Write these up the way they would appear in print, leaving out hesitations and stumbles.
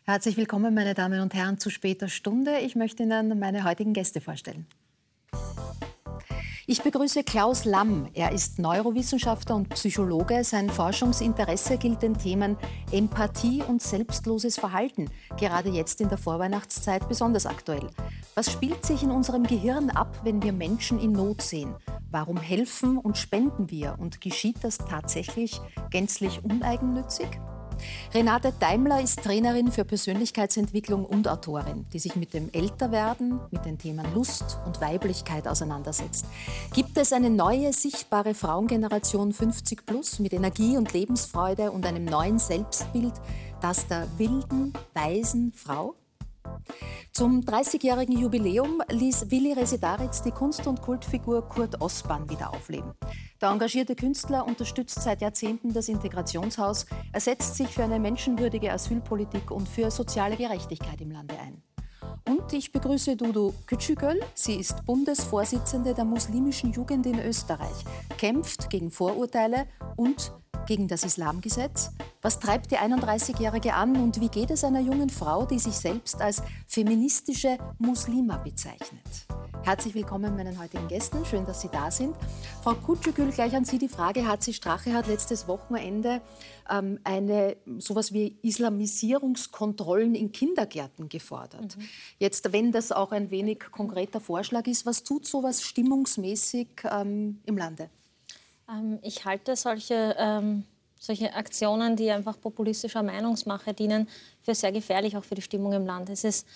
Herzlich willkommen, meine Damen und Herren, zu später Stunde. Ich möchte Ihnen meine heutigen Gäste vorstellen. Ich begrüße Klaus Lamm. Er ist Neurowissenschaftler und Psychologe. Sein Forschungsinteresse gilt den Themen Empathie und selbstloses Verhalten. Gerade jetzt in der Vorweihnachtszeit besonders aktuell. Was spielt sich in unserem Gehirn ab, wenn wir Menschen in Not sehen? Warum helfen und spenden wir? Und geschieht das tatsächlich gänzlich uneigennützig? Renate Daimler ist Trainerin für Persönlichkeitsentwicklung und Autorin, die sich mit dem Älterwerden, mit den Themen Lust und Weiblichkeit auseinandersetzt. Gibt es eine neue, sichtbare Frauengeneration 50+ mit Energie und Lebensfreude und einem neuen Selbstbild, das der wilden, weisen Frau? Zum 30-jährigen Jubiläum ließ Willi Resedaritz die Kunst- und Kultfigur Kurt Ostbahn wieder aufleben. Der engagierte Künstler unterstützt seit Jahrzehnten das Integrationshaus, er setzt sich für eine menschenwürdige Asylpolitik und für soziale Gerechtigkeit im Lande ein. Und ich begrüße Dudu Küçükgöl. Sie ist Bundesvorsitzende der muslimischen Jugend in Österreich, kämpft gegen Vorurteile und gegen das Islamgesetz. Was treibt die 31-Jährige an und wie geht es einer jungen Frau, die sich selbst als feministische Muslima bezeichnet? Herzlich willkommen meinen heutigen Gästen. Schön, dass Sie da sind. Frau Küçükgöl, gleich an Sie die Frage. HC Strache hat letztes Wochenende sowas wie Islamisierungskontrollen in Kindergärten gefordert. Jetzt, wenn das auch ein wenig konkreter Vorschlag ist, was tut sowas stimmungsmäßig im Lande? Ich halte solche Aktionen, die einfach populistischer Meinungsmache dienen, für sehr gefährlich, auch für die Stimmung im Land.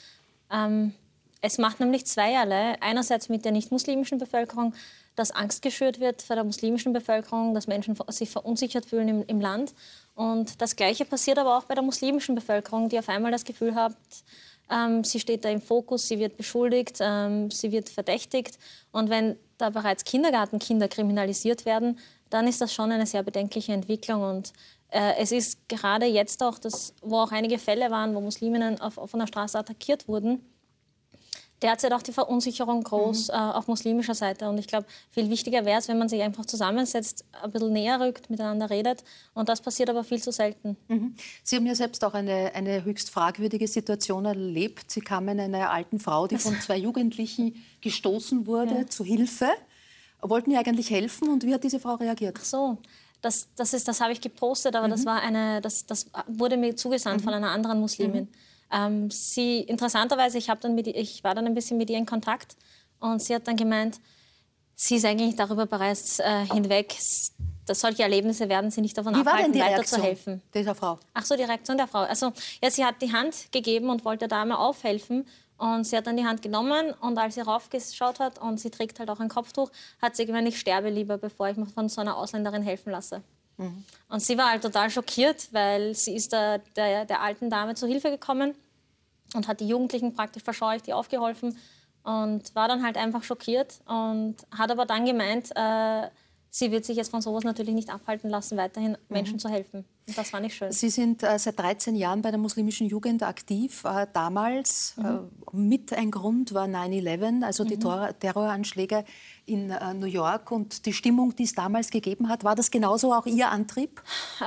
Es macht nämlich zweierlei. Einerseits mit der nicht-muslimischen Bevölkerung, dass Angst geschürt wird vor der muslimischen Bevölkerung, dass Menschen sich verunsichert fühlen im Land. Und das Gleiche passiert aber auch bei der muslimischen Bevölkerung, die auf einmal das Gefühl hat, sie steht da im Fokus, sie wird beschuldigt, sie wird verdächtigt. Und wenn da bereits Kindergartenkinder kriminalisiert werden, dann ist das schon eine sehr bedenkliche Entwicklung. Und es ist gerade jetzt auch, wo auch einige Fälle waren, wo Musliminnen von der Straße attackiert wurden, derzeit auch die Verunsicherung groß auf muslimischer Seite. Und ich glaube, viel wichtiger wäre es, wenn man sich einfach zusammensetzt, ein bisschen näher rückt, miteinander redet. Und das passiert aber viel zu selten. Sie haben ja selbst auch eine höchst fragwürdige Situation erlebt. Sie kamen einer alten Frau, die von 2 Jugendlichen gestoßen wurde, zu Hilfe. Wollten ihr eigentlich helfen und wie hat diese Frau reagiert? Ach so, das habe ich gepostet, aber das wurde mir zugesandt von einer anderen Muslimin. Interessanterweise, ich war dann ein bisschen mit ihr in Kontakt und sie hat dann gemeint, sie ist eigentlich darüber bereits hinweg, dass solche Erlebnisse werden sie nicht davon abhalten, weiterzuhelfen. Dieser Frau? Ach so, die Reaktion der Frau. Also, ja, sie hat die Hand gegeben und wollte der Dame aufhelfen. Und sie hat dann die Hand genommen und als sie raufgeschaut hat und sie trägt halt auch ein Kopftuch, hat sie gemeint, ich sterbe lieber, bevor ich mir von so einer Ausländerin helfen lasse. Und sie war halt total schockiert, weil sie ist der alten Dame zu Hilfe gekommen und hat die Jugendlichen praktisch verscheucht, die aufgeholfen und war dann halt einfach schockiert und hat aber dann gemeint, sie wird sich jetzt von sowas natürlich nicht abhalten lassen, weiterhin Menschen zu helfen. Und das war nicht schön. Sie sind seit 13 Jahren bei der muslimischen Jugend aktiv. Damals mit ein Grund war 9/11, also die Terroranschläge in New York und die Stimmung, die es damals gegeben hat. War das genauso auch Ihr Antrieb?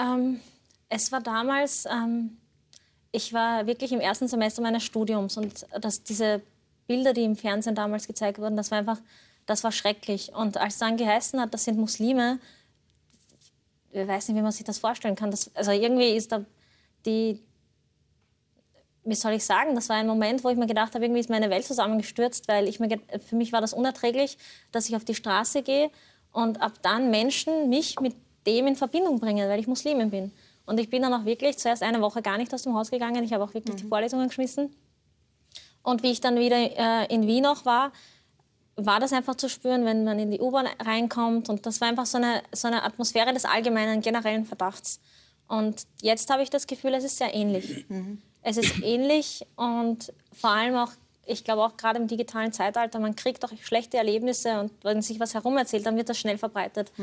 Es war damals, ich war wirklich im ersten Semester meines Studiums und diese Bilder, die im Fernsehen damals gezeigt wurden, das war schrecklich. Und als es dann geheißen hat, das sind Muslime, ich weiß nicht, wie man sich das vorstellen kann. Also irgendwie ist wie soll ich sagen, das war ein Moment, wo ich mir gedacht habe, irgendwie ist meine Welt zusammengestürzt, weil für mich war das unerträglich, dass ich auf die Straße gehe und ab dann Menschen mich mit dem in Verbindung bringen, weil ich Muslimin bin. Und ich bin dann auch wirklich zuerst eine Woche gar nicht aus dem Haus gegangen. Ich habe auch wirklich die Vorlesungen geschmissen. Und wie ich dann wieder in Wien auch war das einfach zu spüren, wenn man in die U-Bahn reinkommt. Und das war einfach so eine Atmosphäre des allgemeinen, generellen Verdachts. Und jetzt habe ich das Gefühl, es ist sehr ähnlich. Es ist ähnlich und vor allem auch, ich glaube auch gerade im digitalen Zeitalter, man kriegt auch schlechte Erlebnisse und wenn sich was herumerzählt, dann wird das schnell verbreitet.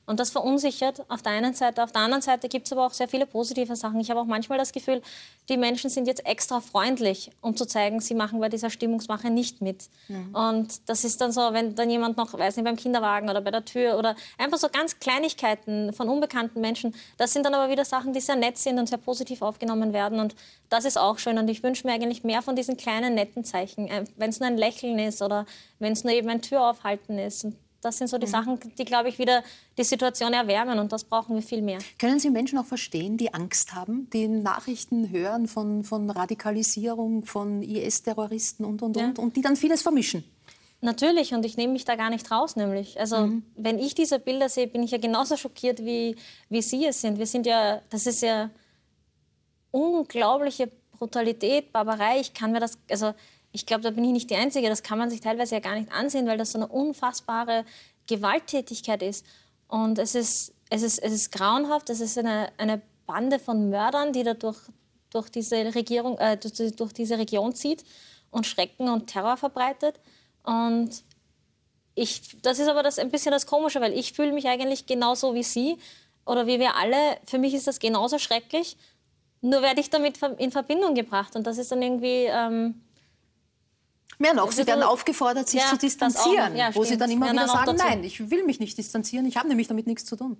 Und das verunsichert auf der einen Seite. Auf der anderen Seite gibt es aber auch sehr viele positive Sachen. Ich habe auch manchmal das Gefühl, die Menschen sind jetzt extra freundlich, um zu zeigen, sie machen bei dieser Stimmungsmache nicht mit. Und das ist dann so, wenn dann jemand noch, weiß nicht, beim Kinderwagen oder bei der Tür oder einfach so ganz Kleinigkeiten von unbekannten Menschen, das sind dann aber wieder Sachen, die sehr nett sind und sehr positiv aufgenommen werden. Und das ist auch schön. Und ich wünsche mir eigentlich mehr von diesen kleinen, netten Zeichen. Wenn es nur ein Lächeln ist oder wenn es nur eben ein Türaufhalten ist. Und das sind so die Sachen, die, glaube ich, wieder die Situation erwärmen. Und das brauchen wir viel mehr. Können Sie Menschen auch verstehen, die Angst haben, die Nachrichten hören von Radikalisierung, von IS-Terroristen und die dann vieles vermischen? Natürlich, und ich nehme mich da gar nicht raus, nämlich. Also, wenn ich diese Bilder sehe, bin ich ja genauso schockiert, wie Sie es sind. Wir sind ja, das ist ja unglaubliche Brutalität, Barbarei. Ich kann mir das, also ich glaube, da bin ich nicht die Einzige. Das kann man sich teilweise ja gar nicht ansehen, weil das so eine unfassbare Gewalttätigkeit ist. Und es ist grauenhaft. Es ist eine Bande von Mördern, die da durch diese Region zieht und Schrecken und Terror verbreitet. Und das ist aber ein bisschen das Komische, weil ich fühle mich eigentlich genauso wie Sie oder wie wir alle. Für mich ist das genauso schrecklich, nur werde ich damit in Verbindung gebracht. Und das ist dann irgendwie... Mehr noch, Sie werden aufgefordert, sich zu distanzieren, wo Sie dann immer wieder sagen, nein, ich will mich nicht distanzieren, ich habe nämlich damit nichts zu tun.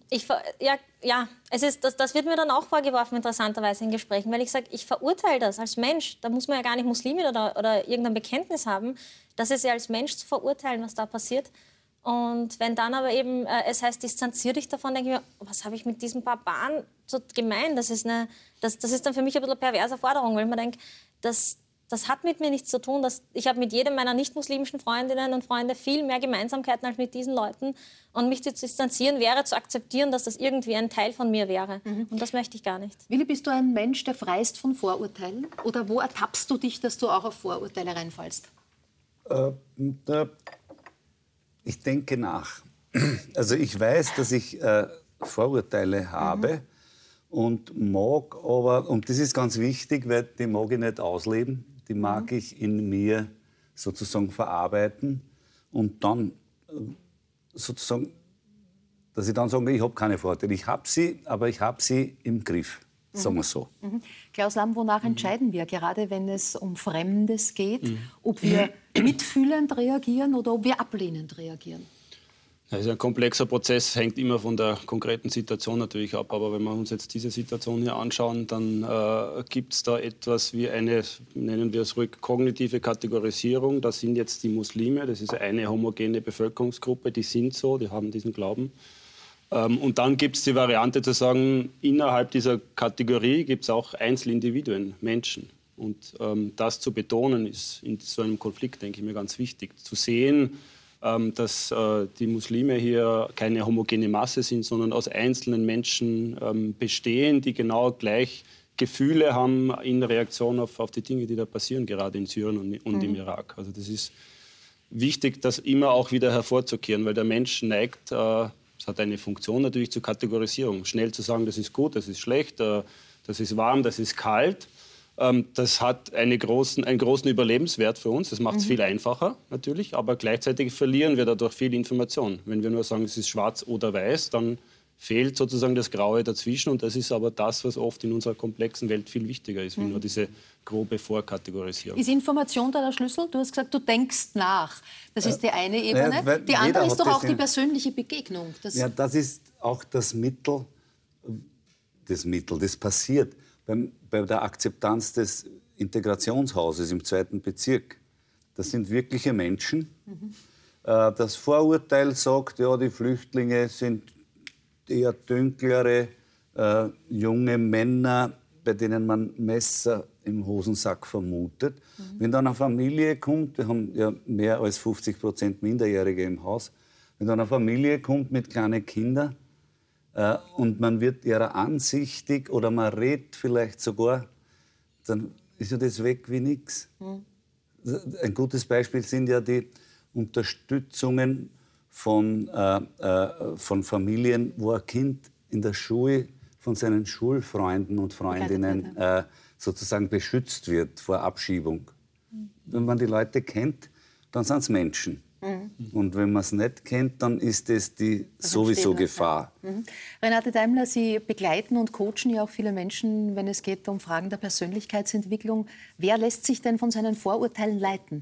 Das wird mir dann auch vorgeworfen, interessanterweise in Gesprächen, weil ich sage, ich verurteile das als Mensch. Da muss man ja gar nicht Muslimin oder irgendein Bekenntnis haben. Das ist ja als Mensch zu verurteilen, was da passiert. Und wenn dann aber eben es heißt, distanzier dich davon, denke ich mir, was habe ich mit diesem Barbaren so gemein? Das ist dann für mich ein bisschen eine perverse Forderung, weil man denkt, das hat mit mir nichts zu tun. Ich habe mit jedem meiner nicht-muslimischen Freundinnen und Freunde viel mehr Gemeinsamkeiten als mit diesen Leuten. Und mich zu distanzieren wäre zu akzeptieren, dass das irgendwie ein Teil von mir wäre. Und das möchte ich gar nicht. Willi, bist du ein Mensch, der frei ist von Vorurteilen? Oder wo ertappst du dich, dass du auch auf Vorurteile reinfallst? Ich denke nach. Also ich weiß, dass ich Vorurteile habe und mag aber, und das ist ganz wichtig, weil die mag ich nicht ausleben, die mag ich in mir sozusagen verarbeiten und dann sozusagen, dass ich dann sage, ich habe keine Vorurteile. Ich habe sie, aber ich habe sie im Griff. Sagen wir so. Klaus Lamm, wonach entscheiden wir, gerade wenn es um Fremdes geht, ob wir mitfühlend reagieren oder ob wir ablehnend reagieren? Das ist ein komplexer Prozess, hängt immer von der konkreten Situation natürlich ab. Aber wenn wir uns jetzt diese Situation hier anschauen, dann gibt es da etwas wie eine, nennen wir es ruhig, kognitive Kategorisierung. Das sind jetzt die Muslime, das ist eine homogene Bevölkerungsgruppe, die sind so, die haben diesen Glauben. Und dann gibt es die Variante zu sagen, innerhalb dieser Kategorie gibt es auch Einzelindividuen, Menschen. Und das zu betonen, ist in so einem Konflikt, denke ich mir, ganz wichtig. Zu sehen, dass die Muslime hier keine homogene Masse sind, sondern aus einzelnen Menschen bestehen, die genau gleich Gefühle haben in Reaktion auf die Dinge, die da passieren, gerade in Syrien und im Irak. Also das ist wichtig, das immer auch wieder hervorzukehren, weil der Mensch neigt, es hat eine Funktion natürlich zur Kategorisierung, schnell zu sagen, das ist gut, das ist schlecht, das ist warm, das ist kalt. Das hat einen großen Überlebenswert für uns. Das macht es viel einfacher, natürlich. Aber gleichzeitig verlieren wir dadurch viel Information. Wenn wir nur sagen, es ist schwarz oder weiß, dann fehlt sozusagen das Graue dazwischen. Und das ist aber das, was oft in unserer komplexen Welt viel wichtiger ist, wie nur diese grobe Vorkategorisierung. Ist Information da der Schlüssel? Du hast gesagt, du denkst nach. Das ist die eine Ebene. Ja, die andere ist doch auch die persönliche Begegnung. Das ist auch das Mittel, das passiert bei der Akzeptanz des Integrationshauses im 2. Bezirk. Das sind wirkliche Menschen. Das Vorurteil sagt, ja, die Flüchtlinge sind eher dunklere, junge Männer, bei denen man Messer im Hosensack vermutet. Wenn dann eine Familie kommt, wir haben ja mehr als 50% Minderjährige im Haus, wenn dann eine Familie kommt mit kleinen Kindern, und man wird ihrer ansichtig oder man redet vielleicht sogar, dann ist ja das weg wie nichts. Ein gutes Beispiel sind ja die Unterstützungen von Familien, wo ein Kind in der Schule von seinen Schulfreunden und Freundinnen sozusagen beschützt wird vor Abschiebung. Wenn man die Leute kennt, dann sind es Menschen. Und wenn man es nicht kennt, dann ist es die sowieso Gefahr. Renate Daimler, Sie begleiten und coachen ja auch viele Menschen, wenn es geht um Fragen der Persönlichkeitsentwicklung. Wer lässt sich denn von seinen Vorurteilen leiten?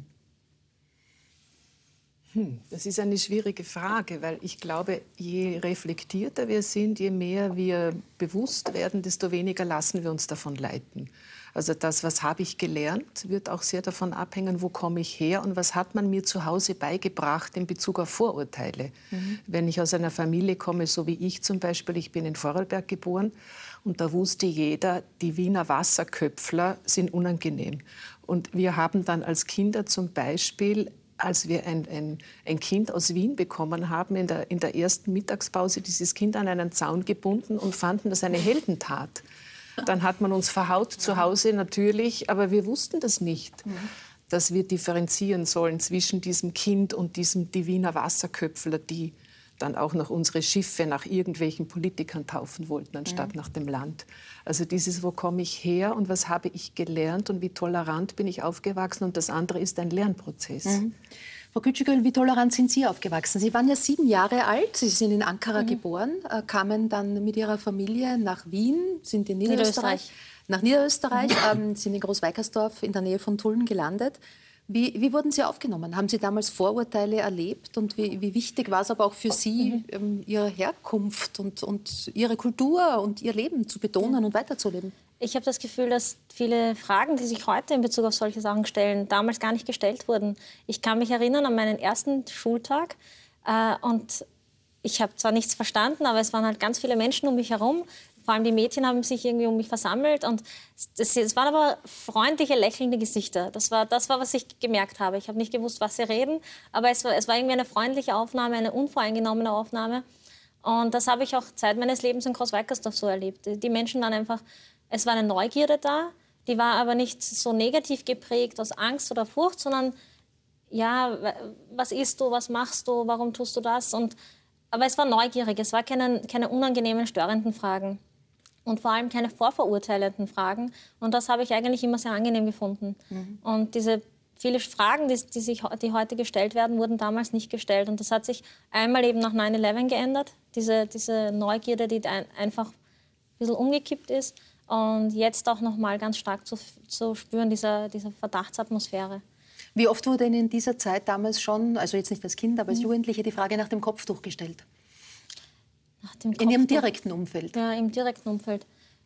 Das ist eine schwierige Frage, weil ich glaube, je reflektierter wir sind, je mehr wir bewusst werden, desto weniger lassen wir uns davon leiten. Also das, was habe ich gelernt, wird auch sehr davon abhängen, wo komme ich her und was hat man mir zu Hause beigebracht in Bezug auf Vorurteile. Wenn ich aus einer Familie komme, so wie ich zum Beispiel, ich bin in Vorarlberg geboren und da wusste jeder, die Wiener Wasserköpfler sind unangenehm. Und wir haben dann als Kinder zum Beispiel, als wir ein Kind aus Wien bekommen haben, in der ersten Mittagspause dieses Kind an einen Zaun gebunden und fanden das eine Heldentat. Dann hat man uns verhaut zu Hause natürlich, aber wir wussten das nicht, dass wir differenzieren sollen zwischen diesem Kind und die Wiener Wasserköpfler, die dann auch noch unsere Schiffe nach irgendwelchen Politikern taufen wollten, anstatt nach dem Land. Also dieses, wo komme ich her und was habe ich gelernt und wie tolerant bin ich aufgewachsen und das andere ist ein Lernprozess. Frau Küçükgöl, wie tolerant sind Sie aufgewachsen? Sie waren ja 7 Jahre alt, Sie sind in Ankara geboren, kamen dann mit Ihrer Familie nach Wien, sind in Niederösterreich. Nach Niederösterreich, sind in Großweikersdorf in der Nähe von Tulln gelandet. Wie wurden Sie aufgenommen? Haben Sie damals Vorurteile erlebt? Und wie wichtig war es aber auch für Sie, Ihre Herkunft und Ihre Kultur und Ihr Leben zu betonen und weiterzuleben? Ich habe das Gefühl, dass viele Fragen, die sich heute in Bezug auf solche Sachen stellen, damals gar nicht gestellt wurden. Ich kann mich erinnern an meinen ersten Schultag und ich habe zwar nichts verstanden, aber es waren halt ganz viele Menschen um mich herum. Vor allem die Mädchen haben sich irgendwie um mich versammelt und es waren aber freundliche, lächelnde Gesichter. Das war, was ich gemerkt habe. Ich habe nicht gewusst, was sie reden, aber es war irgendwie eine freundliche Aufnahme, eine unvoreingenommene Aufnahme. Und das habe ich auch Zeit meines Lebens in Großweikersdorf so erlebt. Die Menschen waren einfach, es war eine Neugierde da, die war aber nicht so negativ geprägt aus Angst oder Furcht, sondern ja, was isst du, was machst du, warum tust du das? Aber es war neugierig, es war keine unangenehmen, störenden Fragen. Und vor allem keine vorverurteilenden Fragen. Und das habe ich eigentlich immer sehr angenehm gefunden. Und diese viele Fragen, die heute gestellt werden, wurden damals nicht gestellt. Und das hat sich einmal eben nach 9/11 geändert. Diese Neugierde, die einfach ein bisschen umgekippt ist. Und jetzt auch noch mal ganz stark zu spüren, dieser Verdachtsatmosphäre. Wie oft wurde Ihnen in dieser Zeit damals schon, also jetzt nicht als Kind, aber als Jugendliche, die Frage nach dem Kopftuch gestellt? In Ihrem direkten Umfeld? Ja, im direkten Umfeld.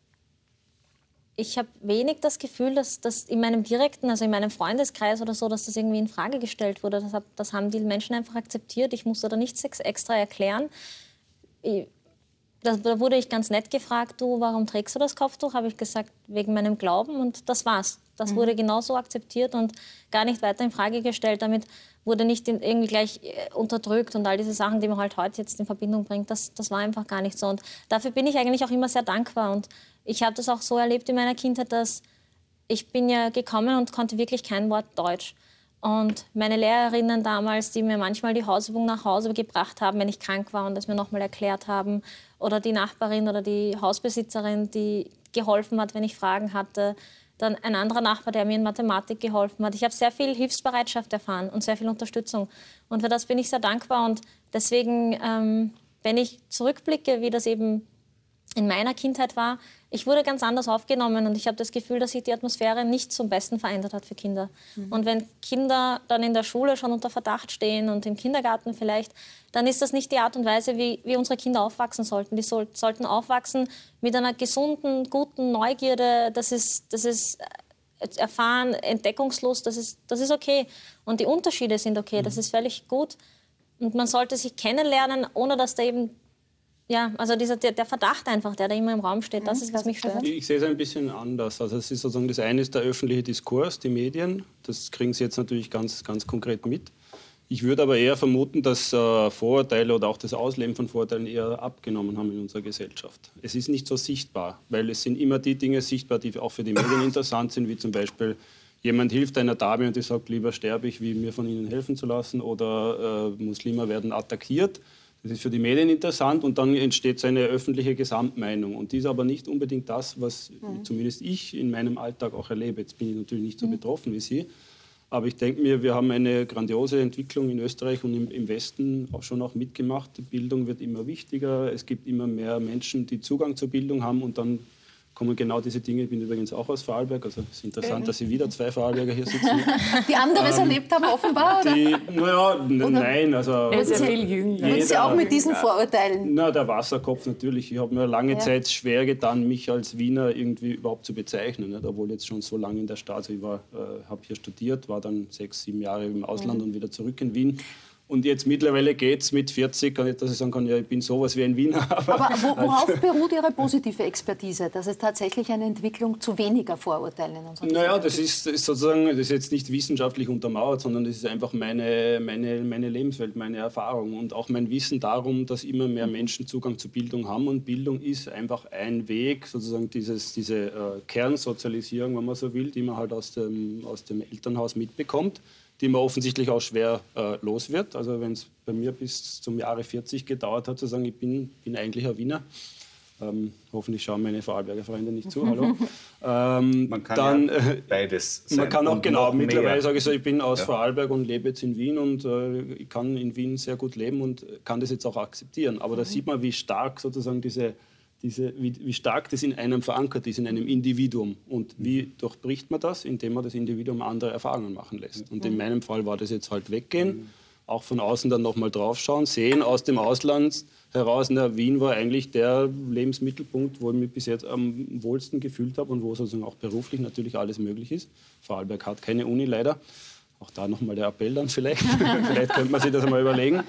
Ich habe wenig das Gefühl, dass das in meinem direkten, also in meinem Freundeskreis oder so, dass das irgendwie in Frage gestellt wurde. Das haben die Menschen einfach akzeptiert. Ich musste da nichts extra erklären. Da wurde ich ganz nett gefragt, du, warum trägst du das Kopftuch? Habe ich gesagt, wegen meinem Glauben und das war's. Das wurde genauso akzeptiert und gar nicht weiter in Frage gestellt. Damit wurde nicht irgendwie gleich unterdrückt und all diese Sachen, die man halt heute jetzt in Verbindung bringt, das war einfach gar nicht so. Und dafür bin ich eigentlich auch immer sehr dankbar. Und ich habe das auch so erlebt in meiner Kindheit, dass ich bin ja gekommen und konnte wirklich kein Wort Deutsch. Und meine Lehrerinnen damals, die mir manchmal die Hausübung nach Hause gebracht haben, wenn ich krank war und das mir nochmal erklärt haben, oder die Nachbarin oder die Hausbesitzerin, die geholfen hat, wenn ich Fragen hatte, dann ein anderer Nachbar, der mir in Mathematik geholfen hat. Ich habe sehr viel Hilfsbereitschaft erfahren und sehr viel Unterstützung. Und für das bin ich sehr dankbar. Und deswegen, wenn ich zurückblicke, wie das eben in meiner Kindheit war, ich wurde ganz anders aufgenommen und ich habe das Gefühl, dass sich die Atmosphäre nicht zum Besten verändert hat für Kinder. Und wenn Kinder dann in der Schule schon unter Verdacht stehen und im Kindergarten vielleicht, dann ist das nicht die Art und Weise, wie unsere Kinder aufwachsen sollten. Die sollten aufwachsen mit einer gesunden, guten Neugierde, das ist erfahren, Entdeckungslust, das ist okay. Und die Unterschiede sind okay, das ist völlig gut. Und man sollte sich kennenlernen, ohne dass da eben also der Verdacht einfach, der da immer im Raum steht, das ist, was mich stört. Ich sehe es ein bisschen anders. Also es ist sozusagen, das eine ist der öffentliche Diskurs, die Medien. Das kriegen Sie jetzt natürlich ganz, ganz konkret mit. Ich würde aber eher vermuten, dass Vorurteile oder auch das Ausleben von Vorurteilen eher abgenommen haben in unserer Gesellschaft. Es ist nicht so sichtbar, weil es sind immer die Dinge sichtbar, die auch für die Medien interessant sind, wie zum Beispiel jemand hilft einer Dame und die sagt, lieber sterbe ich, wie mir von ihnen helfen zu lassen, oder Muslime werden attackiert. Das ist für die Medien interessant und dann entsteht so eine öffentliche Gesamtmeinung. Und die ist aber nicht unbedingt das, was zumindest ich in meinem Alltag auch erlebe. Jetzt bin ich natürlich nicht so betroffen wie Sie. Aber ich denke mir, wir haben eine grandiose Entwicklung in Österreich und im Westen auch schon mitgemacht. Die Bildung wird immer wichtiger. Es gibt immer mehr Menschen, die Zugang zur Bildung haben. Und dann kommen genau diese Dinge. Ich bin übrigens auch aus Vorarlberg. Also es ist interessant, dass Sie wieder 2 Vorarlberger hier sitzen. Die anderes erlebt haben offenbar, oder? Nein. Also, Er ist ja viel jünger. Und Sie auch mit diesen Vorurteilen? Na, der Wasserkopf natürlich. Ich habe mir lange Zeit schwer getan, mich als Wiener irgendwie überhaupt zu bezeichnen. Nicht? Obwohl jetzt schon so lange in der Stadt. Also ich habe hier studiert, war dann 6, 7 Jahre im Ausland und wieder zurück in Wien. Und jetzt mittlerweile geht es mit 40, dass ich sagen kann, ja, ich bin sowas wie ein Wiener. Aber worauf beruht Ihre positive Expertise, dass es tatsächlich eine Entwicklung zu weniger Vorurteilen in unserem Naja, Land das ist sozusagen, das ist jetzt nicht wissenschaftlich untermauert, sondern das ist einfach meine Lebenswelt, meine Erfahrung und auch mein Wissen darum, dass immer mehr Menschen Zugang zu Bildung haben. Und Bildung ist einfach ein Weg, sozusagen diese Kernsozialisierung, wenn man so will, die man halt aus dem Elternhaus mitbekommt, die man offensichtlich auch schwer los wird. Also wenn es bei mir bis zum Jahre 40 gedauert hat, zu sagen, ich bin eigentlich ein Wiener. Hoffentlich schauen meine Vorarlberger Freunde nicht zu. Hallo. Man kann dann, beides sein. Man kann auch mittlerweile sage ich so, ich bin aus Ja. Vorarlberg und lebe jetzt in Wien und ich kann in Wien sehr gut leben und kann das jetzt auch akzeptieren. Aber da sieht man, wie stark sozusagen wie stark das in einem verankert ist, in einem Individuum. Und wie durchbricht man das? Indem man das Individuum andere Erfahrungen machen lässt. Und in meinem Fall war das jetzt halt weggehen, auch von außen dann nochmal draufschauen, sehen aus dem Ausland heraus, Wien war eigentlich der Lebensmittelpunkt, wo ich mich bis jetzt am wohlsten gefühlt habe und wo sozusagen auch beruflich natürlich alles möglich ist. Vorarlberg hat keine Uni leider. Auch da nochmal der Appell dann vielleicht. Vielleicht könnte man sich das einmal überlegen.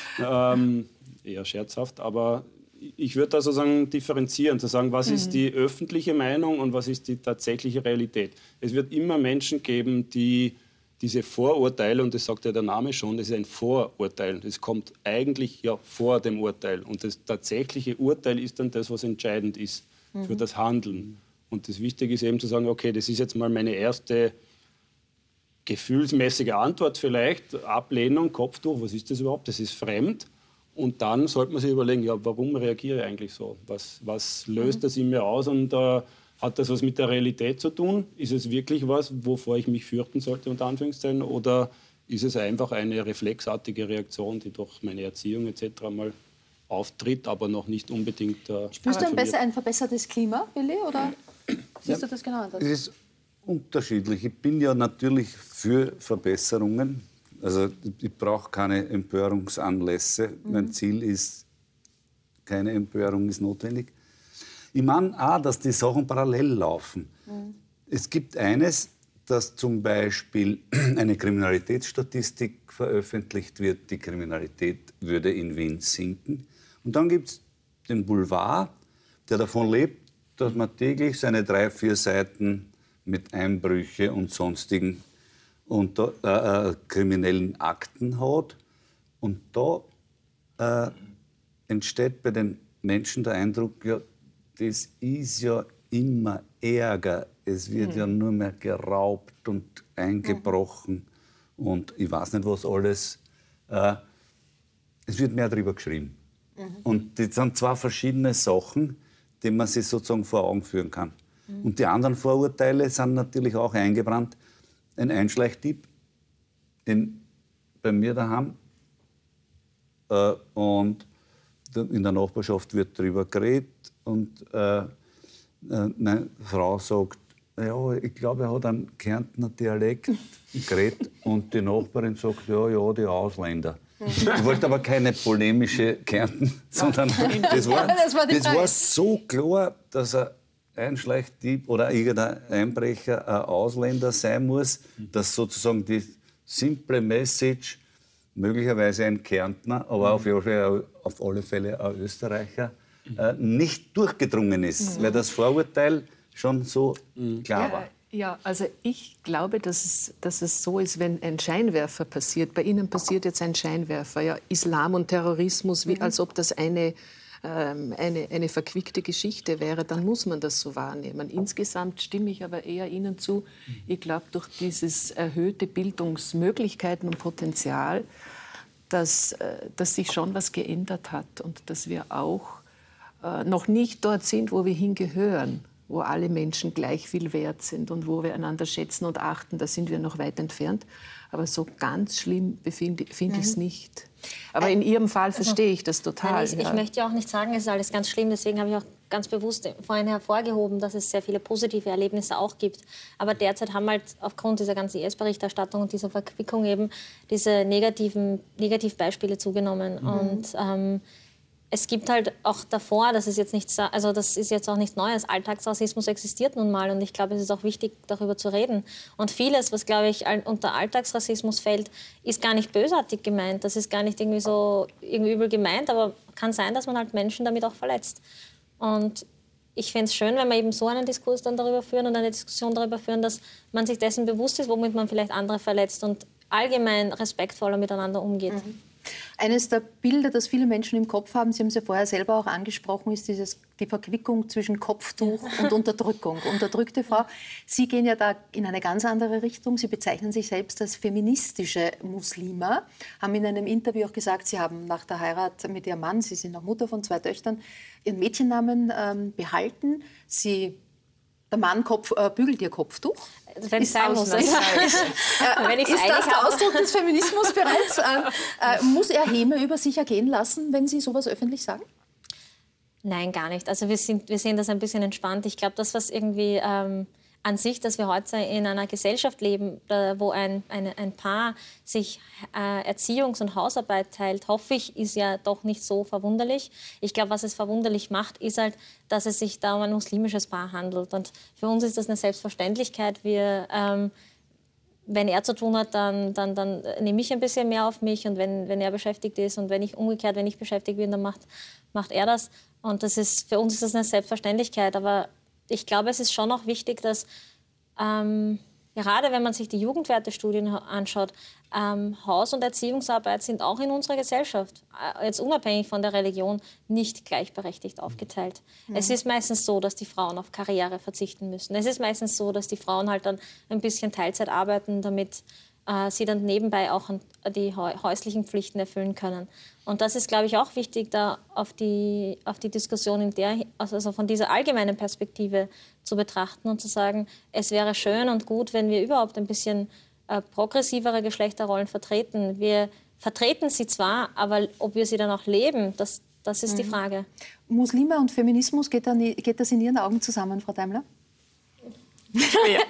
Eher scherzhaft, aber ich würde da sozusagen differenzieren, zu sagen, was ist die öffentliche Meinung und was ist die tatsächliche Realität. Es wird immer Menschen geben, die diese Vorurteile, und das sagt ja der Name schon, das ist ein Vorurteil, das kommt eigentlich ja vor dem Urteil. Und das tatsächliche Urteil ist dann das, was entscheidend ist für das Handeln. Und das Wichtige ist eben zu sagen, okay, das ist jetzt mal meine erste gefühlsmäßige Antwort vielleicht, Ablehnung, Kopftuch, was ist das überhaupt, das ist fremd. Und dann sollte man sich überlegen, ja, warum reagiere ich eigentlich so? Was löst das in mir aus? Und hat das was mit der Realität zu tun? Ist es wirklich was, wovor ich mich fürchten sollte, unter Anführungszeichen? Oder ist es einfach eine reflexartige Reaktion, die durch meine Erziehung etc. mal auftritt, aber noch nicht unbedingt... Spürst du ein verbessertes Klima, Willi? Oder siehst du das genau anders? Es ist unterschiedlich. Ich bin ja natürlich für Verbesserungen. Also ich brauche keine Empörungsanlässe. Mein Ziel ist, keine Empörung ist notwendig. Ich meine auch, dass die Sachen parallel laufen. Es gibt eines, dass zum Beispiel eine Kriminalitätsstatistik veröffentlicht wird, die Kriminalität würde in Wien sinken. Und dann gibt es den Boulevard, der davon lebt, dass man täglich seine 3-4 Seiten mit Einbrüche und sonstigen und kriminellen Akten hat. Und da entsteht bei den Menschen der Eindruck, ja, das ist ja immer Ärger. Es wird ja nur mehr geraubt und eingebrochen und ich weiß nicht, was alles. Es wird mehr darüber geschrieben. Und das sind 2 verschiedene Sachen, die man sich sozusagen vor Augen führen kann. Und die anderen Vorurteile sind natürlich auch eingebrannt. Ein Einschleichdieb bei mir daheim. Und in der Nachbarschaft wird darüber geredet. Und meine Frau sagt, ja, ich glaube, er hat einen Kärntner Dialekt geredet. Und die Nachbarin sagt, ja, die Ausländer. Ich wollte aber keine polemische Kärnten, sondern das war so klar, dass er Einschleichdieb oder irgendein Einbrecher ein Ausländer sein muss, dass sozusagen die simple Message, möglicherweise ein Kärntner, aber auf alle Fälle ein Österreicher, nicht durchgedrungen ist, weil das Vorurteil schon so klar war. Ja, also ich glaube, dass es so ist, wenn ein Scheinwerfer passiert. Bei Ihnen passiert jetzt ein Scheinwerfer, ja, Islam und Terrorismus, wie als ob das eine verquickte Geschichte wäre, dann muss man das so wahrnehmen. Insgesamt stimme ich aber eher Ihnen zu. Ich glaube, durch dieses erhöhte Bildungsmöglichkeiten und Potenzial, dass sich schon was geändert hat und dass wir auch noch nicht dort sind, wo wir hingehören. wo alle Menschen gleich viel wert sind und wo wir einander schätzen und achten, da sind wir noch weit entfernt. Aber so ganz schlimm finde ich es nicht. Aber in Ihrem Fall verstehe ich das total. Nein, ich möchte ja auch nicht sagen, es ist alles ganz schlimm. Deswegen habe ich auch ganz bewusst vorhin hervorgehoben, dass es sehr viele positive Erlebnisse auch gibt. Aber derzeit haben halt aufgrund dieser ganzen IS-Berichterstattung und dieser Verquickung eben diese Negativbeispiele zugenommen. Und es gibt halt auch davor, das ist jetzt auch nichts Neues, Alltagsrassismus existiert nun mal und ich glaube, es ist auch wichtig, darüber zu reden. Und vieles, was, glaube ich, unter Alltagsrassismus fällt, ist gar nicht bösartig gemeint, das ist gar nicht irgendwie übel gemeint, aber kann sein, dass man halt Menschen damit auch verletzt. Und ich fände es schön, wenn wir eben so einen Diskurs dann darüber führen und eine Diskussion darüber führen, dass man sich dessen bewusst ist, womit man vielleicht andere verletzt und allgemein respektvoller miteinander umgeht. Eines der Bilder, das viele Menschen im Kopf haben, Sie haben es ja vorher selber auch angesprochen, ist die Verquickung zwischen Kopftuch und Unterdrückung. Unterdrückte Frau. Sie gehen ja da in eine ganz andere Richtung. Sie bezeichnen sich selbst als feministische Muslima, haben in einem Interview auch gesagt, Sie haben nach der Heirat mit Ihrem Mann, Sie sind auch Mutter von 2 Töchtern, Ihren Mädchennamen behalten. Der Mann bügelt ihr Kopftuch. Wenn es sein muss. Ist das der Ausdruck des Feminismus bereits? Muss er Häme über sich ergehen lassen, wenn Sie sowas öffentlich sagen? Nein, gar nicht. Also wir sehen das ein bisschen entspannt. Ich glaube, das, was irgendwie an sich, dass wir heute in einer Gesellschaft leben, wo ein Paar sich Erziehungs- und Hausarbeit teilt, hoffe ich, ist ja doch nicht so verwunderlich. Ich glaube, was es verwunderlich macht, ist halt, dass es sich da um ein muslimisches Paar handelt. Und für uns ist das eine Selbstverständlichkeit. Wenn er zu tun hat, dann nehme ich ein bisschen mehr auf mich. Und wenn er beschäftigt ist und wenn ich beschäftigt bin, dann macht er das. Und für uns ist das eine Selbstverständlichkeit. Aber ich glaube, es ist schon auch wichtig, dass gerade wenn man sich die Jugendwertestudien anschaut, Haus- und Erziehungsarbeit sind auch in unserer Gesellschaft, jetzt unabhängig von der Religion, nicht gleichberechtigt aufgeteilt. Es ist meistens so, dass die Frauen auf Karriere verzichten müssen. Es ist meistens so, dass die Frauen halt dann ein bisschen Teilzeit arbeiten, damit sie dann nebenbei auch die häuslichen Pflichten erfüllen können. Und das ist, glaube ich, auch wichtig, da auf die Diskussion also von dieser allgemeinen Perspektive zu betrachten und zu sagen, es wäre schön und gut, wenn wir überhaupt ein bisschen progressivere Geschlechterrollen vertreten. Wir vertreten sie zwar, aber ob wir sie dann auch leben, das ist die Frage. Muslime und Feminismus, geht das in Ihren Augen zusammen, Frau Daimler? Schwer.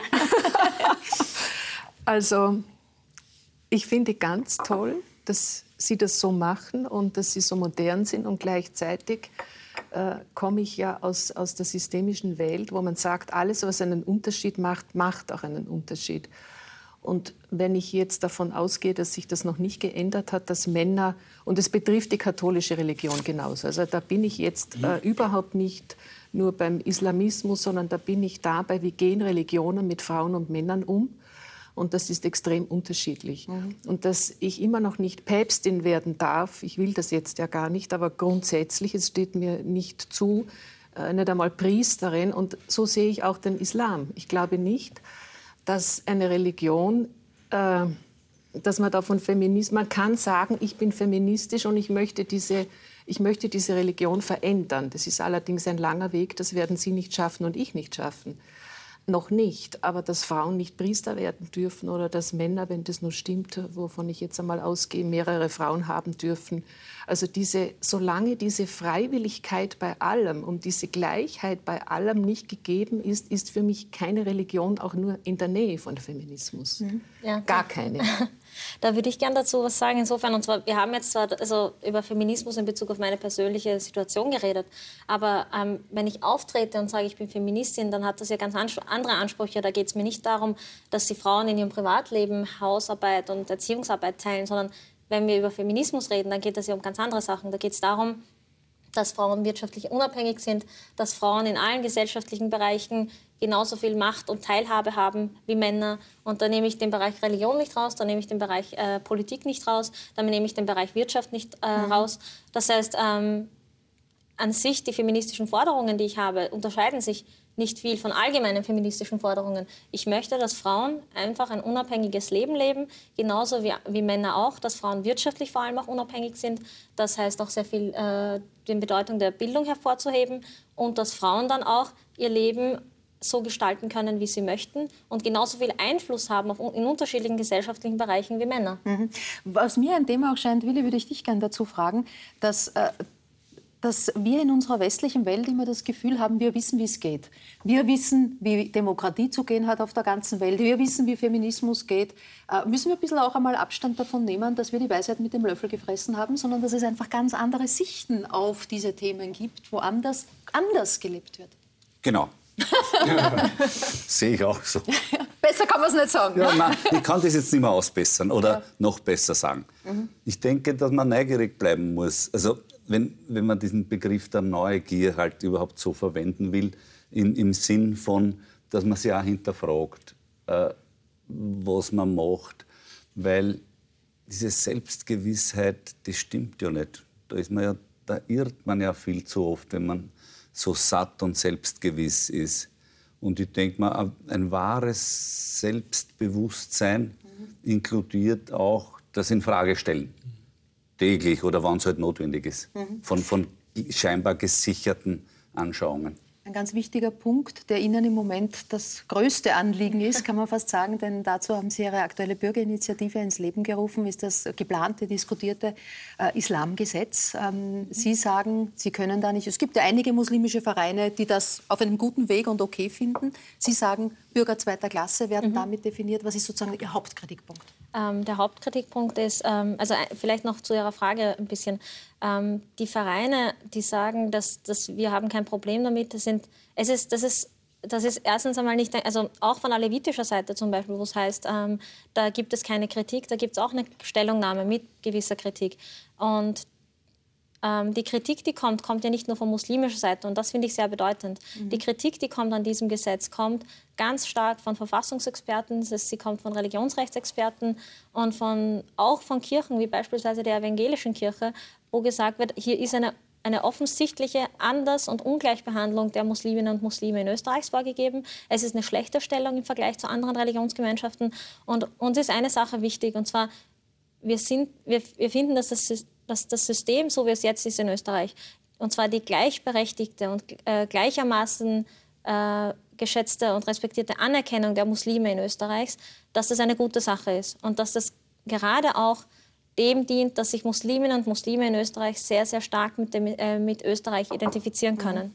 Also, ich finde ganz toll, dass Sie das so machen und dass Sie so modern sind und gleichzeitig komme ich ja aus der systemischen Welt, wo man sagt, alles, was einen Unterschied macht, macht auch einen Unterschied. Und wenn ich jetzt davon ausgehe, dass sich das noch nicht geändert hat, dass Männer, und es betrifft die katholische Religion genauso, also da bin ich jetzt überhaupt nicht nur beim Islamismus, sondern da bin ich dabei, wie gehen Religionen mit Frauen und Männern um. Und das ist extrem unterschiedlich. Und dass ich immer noch nicht Päpstin werden darf, ich will das jetzt ja gar nicht, aber grundsätzlich, es steht mir nicht zu, nicht einmal Priesterin. Und so sehe ich auch den Islam. Ich glaube nicht, dass eine Religion, dass man da von Feminismus, man kann sagen, ich bin feministisch und ich möchte diese Religion verändern. Das ist allerdings ein langer Weg, das werden Sie nicht schaffen und ich nicht schaffen. Noch nicht, aber dass Frauen nicht Priester werden dürfen oder dass Männer, wenn das nur stimmt, wovon ich jetzt einmal ausgehe, mehrere Frauen haben dürfen. Also solange diese Freiwilligkeit bei allem und diese Gleichheit bei allem nicht gegeben ist, ist für mich keine Religion auch nur in der Nähe von Feminismus. Ja. Gar keine. Da würde ich gerne dazu was sagen. Insofern, und zwar, wir haben jetzt zwar über Feminismus in Bezug auf meine persönliche Situation geredet, aber wenn ich auftrete und sage, ich bin Feministin, dann hat das ja ganz andere Ansprüche. Da geht es mir nicht darum, dass die Frauen in ihrem Privatleben Hausarbeit und Erziehungsarbeit teilen, sondern wenn wir über Feminismus reden, dann geht es ja um ganz andere Sachen. Da geht es darum, dass Frauen wirtschaftlich unabhängig sind, dass Frauen in allen gesellschaftlichen Bereichen genauso viel Macht und Teilhabe haben wie Männer. Und da nehme ich den Bereich Religion nicht raus, da nehme ich den Bereich Politik nicht raus, da nehme ich den Bereich Wirtschaft nicht raus. Das heißt, an sich die feministischen Forderungen, die ich habe, unterscheiden sich nicht viel von allgemeinen feministischen Forderungen. Ich möchte, dass Frauen einfach ein unabhängiges Leben leben, genauso wie Männer auch, dass Frauen wirtschaftlich vor allem auch unabhängig sind. Das heißt auch sehr viel die Bedeutung der Bildung hervorzuheben und dass Frauen dann auch ihr Leben so gestalten können, wie sie möchten und genauso viel Einfluss haben in unterschiedlichen gesellschaftlichen Bereichen wie Männer. Was mir ein Thema auch scheint, Willi, würde ich dich gerne dazu fragen, dass wir in unserer westlichen Welt immer das Gefühl haben, wir wissen, wie es geht. Wir wissen, wie Demokratie zu gehen hat auf der ganzen Welt. Wir wissen, wie Feminismus geht. Müssen wir ein bisschen auch einmal Abstand davon nehmen, dass wir die Weisheit mit dem Löffel gefressen haben, sondern dass es einfach ganz andere Sichten auf diese Themen gibt, wo anders gelebt wird. Genau. Sehe ich auch so. Besser kann man es nicht sagen. Ja, nein, ich kann das jetzt nicht mehr ausbessern oder noch besser sagen. Ich denke, dass man neugierig bleiben muss. Also wenn man diesen Begriff der Neugier halt überhaupt so verwenden will, im Sinn von, dass man sich auch hinterfragt, was man macht, weil diese Selbstgewissheit, das stimmt ja nicht. Da irrt man ja viel zu oft, wenn man so satt und selbstgewiss ist. Und ich denke mal, ein wahres Selbstbewusstsein inkludiert auch das Infragestellen. Täglich oder wann es halt notwendig ist. Von scheinbar gesicherten Anschauungen. Ein ganz wichtiger Punkt, der Ihnen im Moment das größte Anliegen ist, kann man fast sagen, denn dazu haben Sie Ihre aktuelle Bürgerinitiative ins Leben gerufen, ist das geplante, diskutierte Islamgesetz. Sie sagen, Sie können da nicht, es gibt ja einige muslimische Vereine, die das auf einem guten Weg und okay finden. Sie sagen, Bürger zweiter Klasse werden damit definiert. Was ist sozusagen Ihr Hauptkritikpunkt? Der Hauptkritikpunkt ist, also vielleicht noch zu Ihrer Frage ein bisschen, die Vereine, die sagen, dass wir haben kein Problem damit, das ist erstens einmal nicht, also auch von alevitischer Seite zum Beispiel, wo es heißt, da gibt es keine Kritik, da gibt es auch eine Stellungnahme mit gewisser Kritik. Und die Kritik, die kommt ja nicht nur von muslimischer Seite und das finde ich sehr bedeutend. Die Kritik, die kommt an diesem Gesetz, kommt ganz stark von Verfassungsexperten, sie kommt von Religionsrechtsexperten und auch von Kirchen, wie beispielsweise der evangelischen Kirche, wo gesagt wird, hier ist eine offensichtliche Anders- und Ungleichbehandlung der Musliminnen und Muslime in Österreich vorgegeben. Es ist eine schlechte Stellung im Vergleich zu anderen Religionsgemeinschaften und uns ist eine Sache wichtig, und zwar, wir finden, dass das System, so wie es jetzt ist in Österreich, und zwar die gleichberechtigte und gleichermaßen geschätzte und respektierte Anerkennung der Muslime in Österreich, dass das eine gute Sache ist und dass das gerade auch dem dient, dass sich Musliminnen und Muslime in Österreich sehr, sehr stark mit Österreich identifizieren können.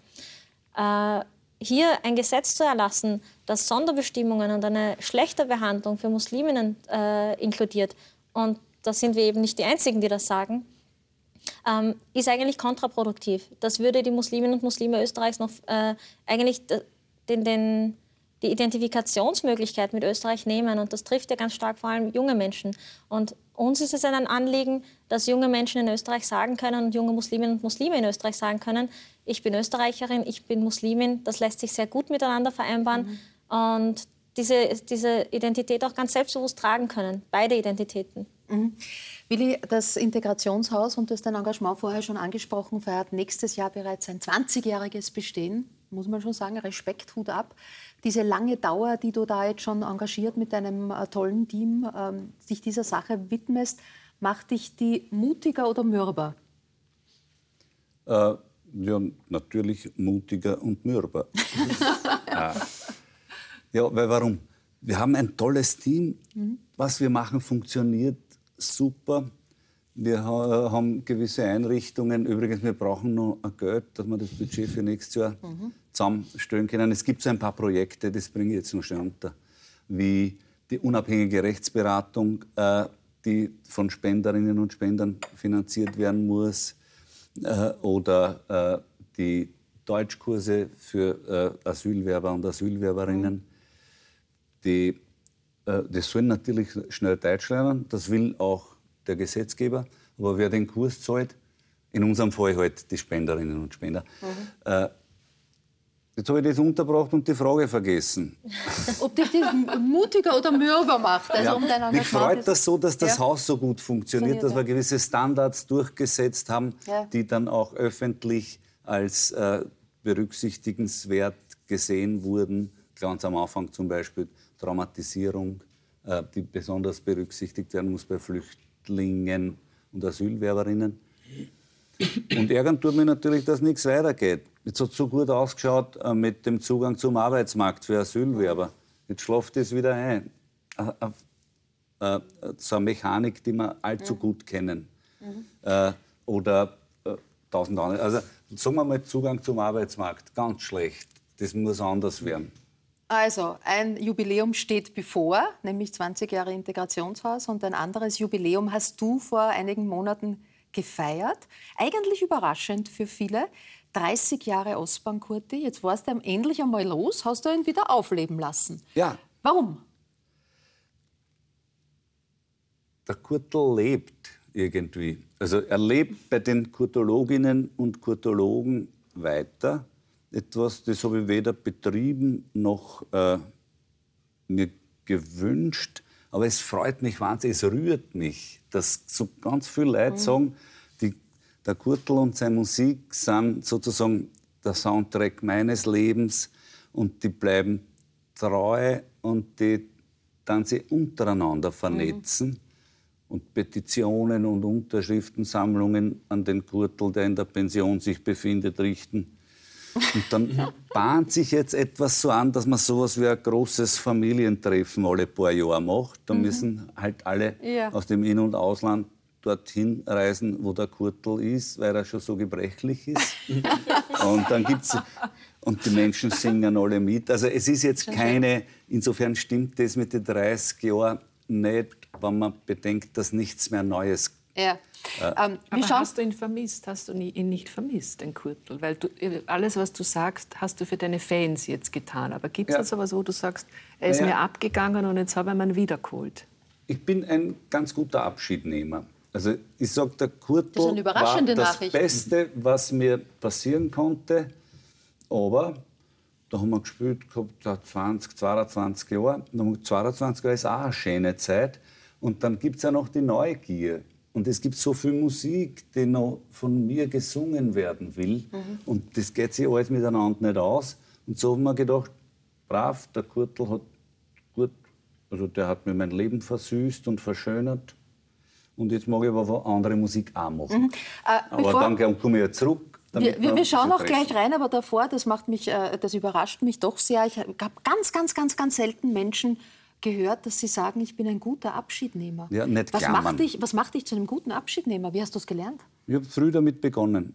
Hier ein Gesetz zu erlassen, das Sonderbestimmungen und eine schlechte Behandlung für Musliminnen inkludiert, und da sind wir eben nicht die Einzigen, die das sagen, ist eigentlich kontraproduktiv. Das würde die Musliminnen und Muslime Österreichs noch eigentlich die Identifikationsmöglichkeit mit Österreich nehmen. Und das trifft ja ganz stark vor allem junge Menschen. Und uns ist es ein Anliegen, dass junge Menschen in Österreich sagen können und junge Musliminnen und Muslime in Österreich sagen können, ich bin Österreicherin, ich bin Muslimin. Das lässt sich sehr gut miteinander vereinbaren. Und diese Identität auch ganz selbstbewusst tragen können, beide Identitäten. Willi, das Integrationshaus, und du hast dein Engagement vorher schon angesprochen, feiert nächstes Jahr bereits ein 20-jähriges Bestehen. Muss man schon sagen, Respekt, Hut ab. Diese lange Dauer, die du da jetzt schon engagiert mit deinem tollen Team dich dieser Sache widmest, macht dich die mutiger oder mürber? Ja, natürlich mutiger und mürber. Ja, weil warum? Wir haben ein tolles Team. Was wir machen, funktioniert super. Wir haben gewisse Einrichtungen. Übrigens, wir brauchen noch Geld, dass wir das Budget für nächstes Jahr zusammenstellen können. Es gibt so ein paar Projekte, das bringe ich jetzt noch schnell unter, wie die unabhängige Rechtsberatung, die von Spenderinnen und Spendern finanziert werden muss, oder die Deutschkurse für Asylwerber und Asylwerberinnen. Das sollen natürlich schnell Deutsch lernen, das will auch der Gesetzgeber. Aber wer den Kurs zahlt, in unserem Fall halt die Spenderinnen und Spender. Jetzt habe ich das untergebracht und die Frage vergessen. Ob dich das mutiger oder mürber macht? Also mich freut das so, dass das Haus so gut funktioniert, dass wir gewisse Standards durchgesetzt haben, die dann auch öffentlich als berücksichtigenswert gesehen wurden. Ganz am Anfang zum Beispiel Traumatisierung, die besonders berücksichtigt werden muss bei Flüchtlingen und Asylwerberinnen. Und ärgern tut mich natürlich, dass nichts weitergeht. jetzt hat es so gut ausgeschaut mit dem Zugang zum Arbeitsmarkt für Asylwerber. Jetzt schläft es wieder ein. So eine Mechanik, die wir allzu gut kennen. Oder tausend andere. Also sagen wir mal Zugang zum Arbeitsmarkt, ganz schlecht. Das muss anders werden. Also, ein Jubiläum steht bevor, nämlich 20 Jahre Integrationshaus. Und ein anderes Jubiläum hast du vor einigen Monaten gefeiert. Eigentlich überraschend für viele. 30 Jahre Ostbahn, Kurti. Jetzt warst du endlich einmal los, hast du ihn wieder aufleben lassen. Ja. Warum? Der Kurtl lebt irgendwie. Also er lebt bei den Kurtologinnen und Kurtologen weiter. Etwas, das habe ich weder betrieben noch mir gewünscht. Aber es freut mich wahnsinnig, es rührt mich, dass so ganz viele Leute sagen, der Kurtl und seine Musik sind sozusagen der Soundtrack meines Lebens und die bleiben treu und die dann sie untereinander vernetzen und Petitionen und Unterschriftensammlungen an den Kurtl, der in der Pension sich befindet, richten. Und dann bahnt sich jetzt etwas so an, dass man sowas wie ein großes Familientreffen alle paar Jahre macht. Da müssen halt alle aus dem In- und Ausland dorthin reisen, wo der Kurtl ist, weil er schon so gebrechlich ist. Und dann gibt's und die Menschen singen alle mit. Also es ist jetzt keine, insofern stimmt das mit den 30 Jahren nicht, wenn man bedenkt, dass nichts mehr Neues. Ja. Aber hast du ihn vermisst? Hast du ihn nicht vermisst, den Kurtl? Weil alles, was du sagst, hast du für deine Fans jetzt getan. Aber gibt es etwas, wo du sagst, er ist mir abgegangen und jetzt habe ich ihn wiedergeholt? Ich bin ein ganz guter Abschiednehmer. Also ich sage, der Kurtl Das ist eine überraschende war das Nachricht. Beste, was mir passieren konnte. Aber da haben wir gespielt, gehabt 20, 22 Jahre. 22 Jahre ist auch eine schöne Zeit. Und dann gibt es ja noch die Neugier. Und es gibt so viel Musik, die noch von mir gesungen werden will. Und das geht sich alles miteinander nicht aus. Und so haben wir gedacht, brav, der Kurtl hat gut, also der hat mir mein Leben versüßt und verschönert. Und jetzt mag ich aber andere Musik auch machen. Aber dann komme ich ja zurück. Wir schauen auch gleich rein, aber davor, das überrascht mich doch sehr. Ich habe ganz selten Menschen gehört, dass sie sagen, ich bin ein guter Abschiednehmer. Ja, nicht was macht dich zu einem guten Abschiednehmer? Wie hast du es gelernt? Ich habe früh damit begonnen.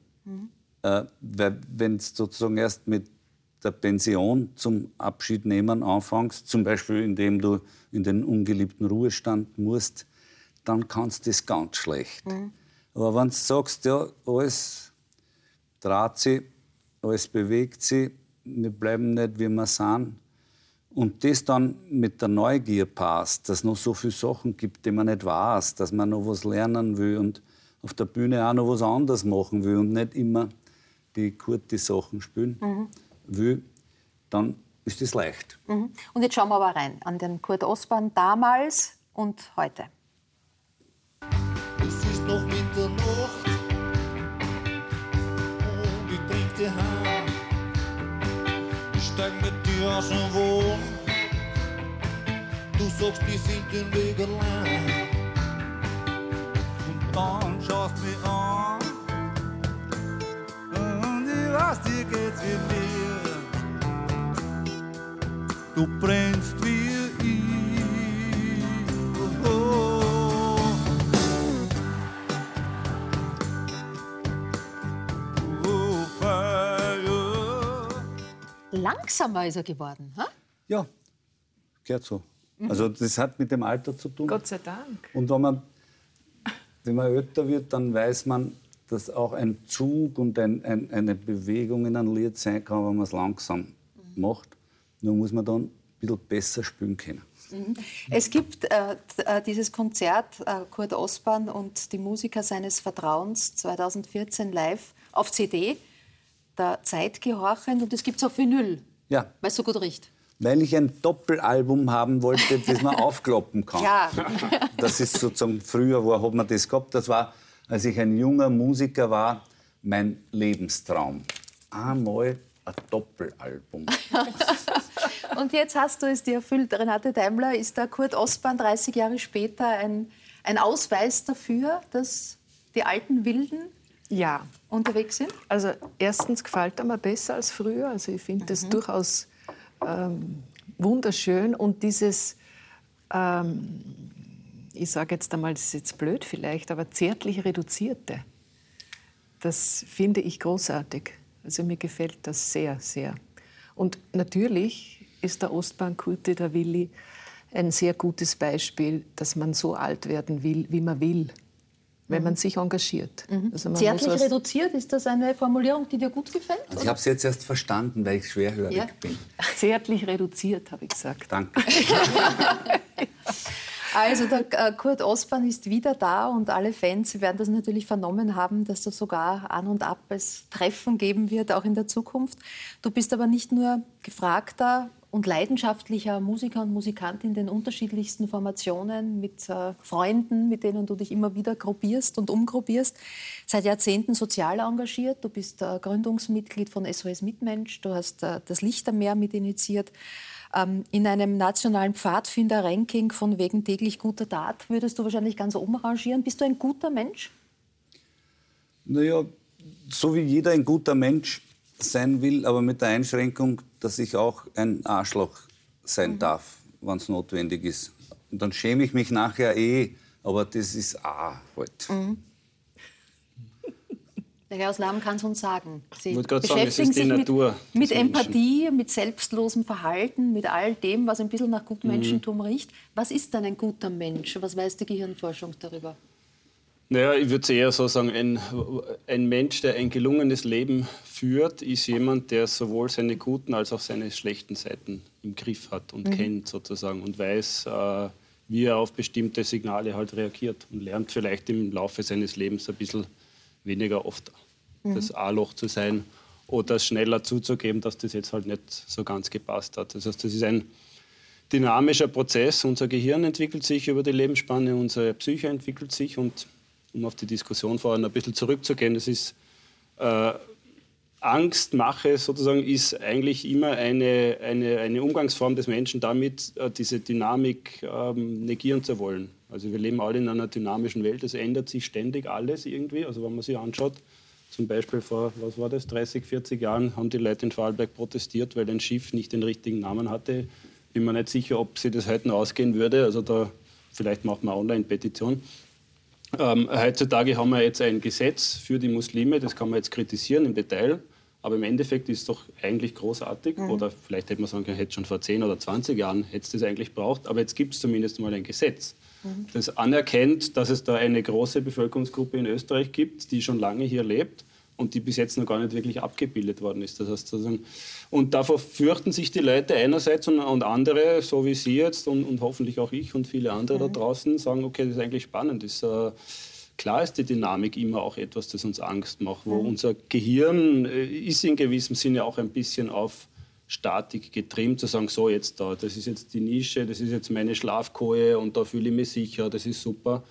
Weil wenn du sozusagen erst mit der Pension zum Abschiednehmen anfängst, zum Beispiel indem du in den ungeliebten Ruhestand musst, dann kannst du das ganz schlecht. Aber wenn du sagst, ja, alles dreht sich, alles bewegt sich, wir bleiben nicht, wie wir sind, und das dann mit der Neugier passt, dass es noch so viele Sachen gibt, die man nicht weiß, dass man noch was lernen will und auf der Bühne auch noch was anderes machen will und nicht immer die Kurti-Sachen spielen will, dann ist das leicht. Und jetzt schauen wir aber rein an den Kurt Ostbahn damals und heute. Es ist noch Mitternacht und ich trink die Hand. Ich steig mit dir aus dem Wohn. Du sagst, ich find den Weg allein. Und dann schaust mich an und ich weiß, dir geht's wie mir. Du brennst wie ich. Langsamer ist er geworden. Ha? Ja, gehört so. Also das hat mit dem Alter zu tun. Gott sei Dank. Und wenn man älter wird, dann weiß man, dass auch ein Zug und eine Bewegung in einem Lied sein kann, wenn man es langsam macht. Nur muss man dann ein bisschen besser spielen können. Es gibt dieses Konzert, Kurt Ostbahn und die Musiker seines Vertrauens, 2014 live auf CD, der Zeit gehorchend, und es gibt es auf Vinyl, Ja, weil es so gut riecht. weil ich ein Doppelalbum haben wollte, das man aufklappen kann. Ja. Das ist sozusagen, früher hat man das gehabt. Das war, als ich ein junger Musiker war, mein Lebenstraum. Einmal ein Doppelalbum. Und jetzt hast du es dir erfüllt. Renate Daimler, ist der Kurt Ostbahn 30 Jahre später ein Ausweis dafür, dass die alten Wilden Ja. unterwegs sind? Also erstens gefällt er mir besser als früher. Also ich finde das durchaus wunderschön. Und dieses, ich sage jetzt einmal, das ist jetzt blöd vielleicht, aber zärtlich Reduzierte, das finde ich großartig. Also mir gefällt das sehr, sehr. Und natürlich ist der Ostbahn-Kurti, der Willi, ein sehr gutes Beispiel, dass man so alt werden will, wie man will, wenn man sich engagiert. Also man Zärtlich muss reduziert, ist das eine Formulierung, die dir gut gefällt? Also ich habe es jetzt erst verstanden, weil ich schwerhörig Ja. bin. zärtlich reduziert, habe ich gesagt. Danke. Also der Kurt Ostbahn ist wieder da und alle Fans werden das natürlich vernommen haben, dass das sogar an und ab es Treffen geben wird, auch in der Zukunft. Du bist aber nicht nur gefragter und leidenschaftlicher Musiker und Musikant in den unterschiedlichsten Formationen mit Freunden, mit denen du dich immer wieder gruppierst und umgruppierst. Seit Jahrzehnten sozial engagiert. Du bist Gründungsmitglied von SOS Mitmensch. Du hast das Lichtermeer mit initiiert. In einem nationalen Pfadfinder-Ranking von wegen täglich guter Tat würdest du wahrscheinlich ganz oben rangieren. Bist du ein guter Mensch? Naja, so wie jeder ein guter Mensch sein will, aber mit der Einschränkung, dass ich auch ein Arschloch sein darf, wenn es notwendig ist. Und dann schäme ich mich nachher aber das ist halt. Der Herr aus Lamm kann es uns sagen. Sie wollte gerade sagen, es ist die sich Natur mit des Empathie, mit selbstlosem Verhalten, mit all dem, was ein bisschen nach Gutmenschentum riecht. Was ist denn ein guter Mensch? Was weiß die Gehirnforschung darüber? Naja, ich würde eher so sagen, ein Mensch, der ein gelungenes Leben führt, ist jemand, der sowohl seine guten als auch seine schlechten Seiten im Griff hat und kennt sozusagen und weiß, wie er auf bestimmte Signale halt reagiert und lernt vielleicht im Laufe seines Lebens ein bisschen weniger oft das A-Loch zu sein oder schneller zuzugeben, dass das jetzt halt nicht so ganz gepasst hat. Das heißt, das ist ein dynamischer Prozess. Unser Gehirn entwickelt sich über die Lebensspanne, unsere Psyche entwickelt sich und um auf die Diskussion vorhin ein bisschen zurückzugehen, das ist Angstmache sozusagen ist eigentlich immer eine Umgangsform des Menschen damit, diese Dynamik negieren zu wollen. Also wir leben alle in einer dynamischen Welt, es ändert sich ständig alles irgendwie. Also wenn man sich anschaut, zum Beispiel vor, 30, 40 Jahren haben die Leute in Vorarlberg protestiert, weil ein Schiff nicht den richtigen Namen hatte. Bin mir nicht sicher, ob sie das heute noch ausgehen würde. Also da vielleicht macht man Online-Petition. Heutzutage haben wir jetzt ein Gesetz für die Muslime, das kann man jetzt kritisieren im Detail, aber im Endeffekt ist es doch eigentlich großartig. Oder vielleicht hätte man sagen können, hätte schon vor 10 oder 20 Jahren hätte es das eigentlich braucht, aber jetzt gibt es zumindest mal ein Gesetz, das anerkennt, dass es da eine große Bevölkerungsgruppe in Österreich gibt, die schon lange hier lebt und die bis jetzt noch gar nicht wirklich abgebildet worden ist. Das heißt, sozusagen, und davor fürchten sich die Leute einerseits und andere, so wie Sie jetzt und hoffentlich auch ich und viele andere da draußen, sagen, okay, das ist eigentlich spannend. Klar ist die Dynamik immer auch etwas, das uns Angst macht, wo unser Gehirn ist in gewissem Sinne auch ein bisschen auf Statik getrimmt, zu sagen, so jetzt da, das ist jetzt die Nische, das ist jetzt meine Schlafkoje und da fühle ich mich sicher, das ist super.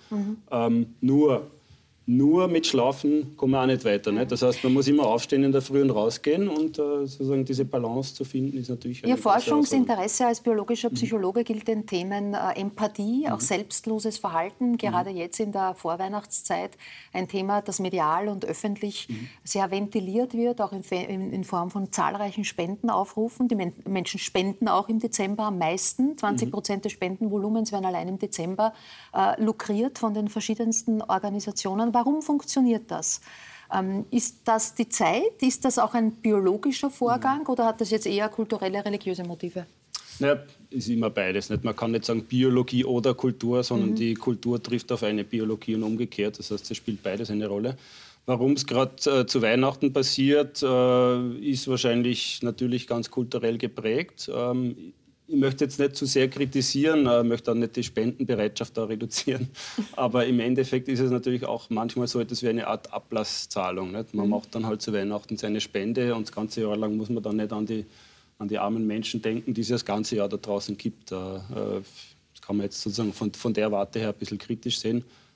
Nur mit Schlafen kommen wir auch nicht weiter. Nicht? Das heißt, man muss immer aufstehen in der Früh und rausgehen und sozusagen diese Balance zu finden, ist natürlich eine Ihr Forschungsinteresse als biologischer Psychologe gilt den Themen Empathie, auch selbstloses Verhalten, gerade jetzt in der Vorweihnachtszeit ein Thema, das medial und öffentlich sehr ventiliert wird, auch in Form von zahlreichen Spendenaufrufen. Die Menschen spenden auch im Dezember am meisten. 20% des Spendenvolumens werden allein im Dezember lukriert von den verschiedensten Organisationen. Warum funktioniert das? Ist das die Zeit? Ist das auch ein biologischer Vorgang oder hat das jetzt eher kulturelle, religiöse Motive? Naja, ist immer beides. Nicht? Man kann nicht sagen Biologie oder Kultur, sondern die Kultur trifft auf eine Biologie und umgekehrt. Das heißt, es spielt beides eine Rolle. Warum es gerade zu Weihnachten passiert, ist wahrscheinlich natürlich ganz kulturell geprägt. Ich möchte jetzt nicht zu sehr kritisieren, möchte auch nicht die Spendenbereitschaft da reduzieren. Aber im Endeffekt ist es natürlich auch manchmal so etwas wie eine Art Ablasszahlung. Nicht? Man macht dann halt zu Weihnachten seine Spende und das ganze Jahr lang muss man dann nicht an die armen Menschen denken, die es das ganze Jahr da draußen gibt. Das kann man jetzt sozusagen von der Warte her ein bisschen kritisch sehen.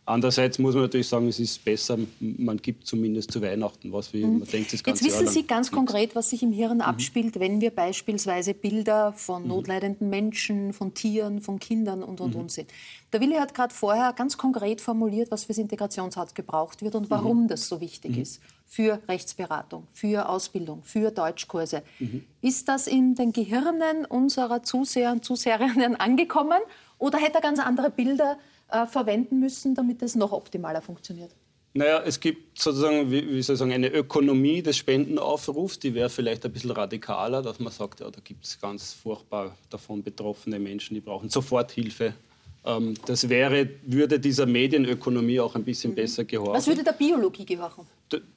Andererseits muss man natürlich sagen, es ist besser, man gibt zumindest zu Weihnachten was, wie man denkt, das ganze Jetzt wissen Jahr Sie lang ganz nichts. konkret, was sich im Hirn abspielt, wenn wir beispielsweise Bilder von notleidenden Menschen, von Tieren, von Kindern und sehen. Der Willi hat gerade vorher ganz konkret formuliert, was fürs Integrationshaus gebraucht wird und warum das so wichtig ist. Für Rechtsberatung, für Ausbildung, für Deutschkurse. Ist das in den Gehirnen unserer Zuseher und Zuseherinnen angekommen oder hätte er ganz andere Bilder verwenden müssen, damit es noch optimaler funktioniert? Naja, es gibt sozusagen, wie soll ich sagen, eine Ökonomie des Spendenaufrufs, die wäre vielleicht ein bisschen radikaler, dass man sagt, ja, da gibt es ganz furchtbar davon betroffene Menschen, die brauchen Soforthilfe. Das würde dieser Medienökonomie auch ein bisschen besser gehorchen. Was würde der Biologie gehorchen?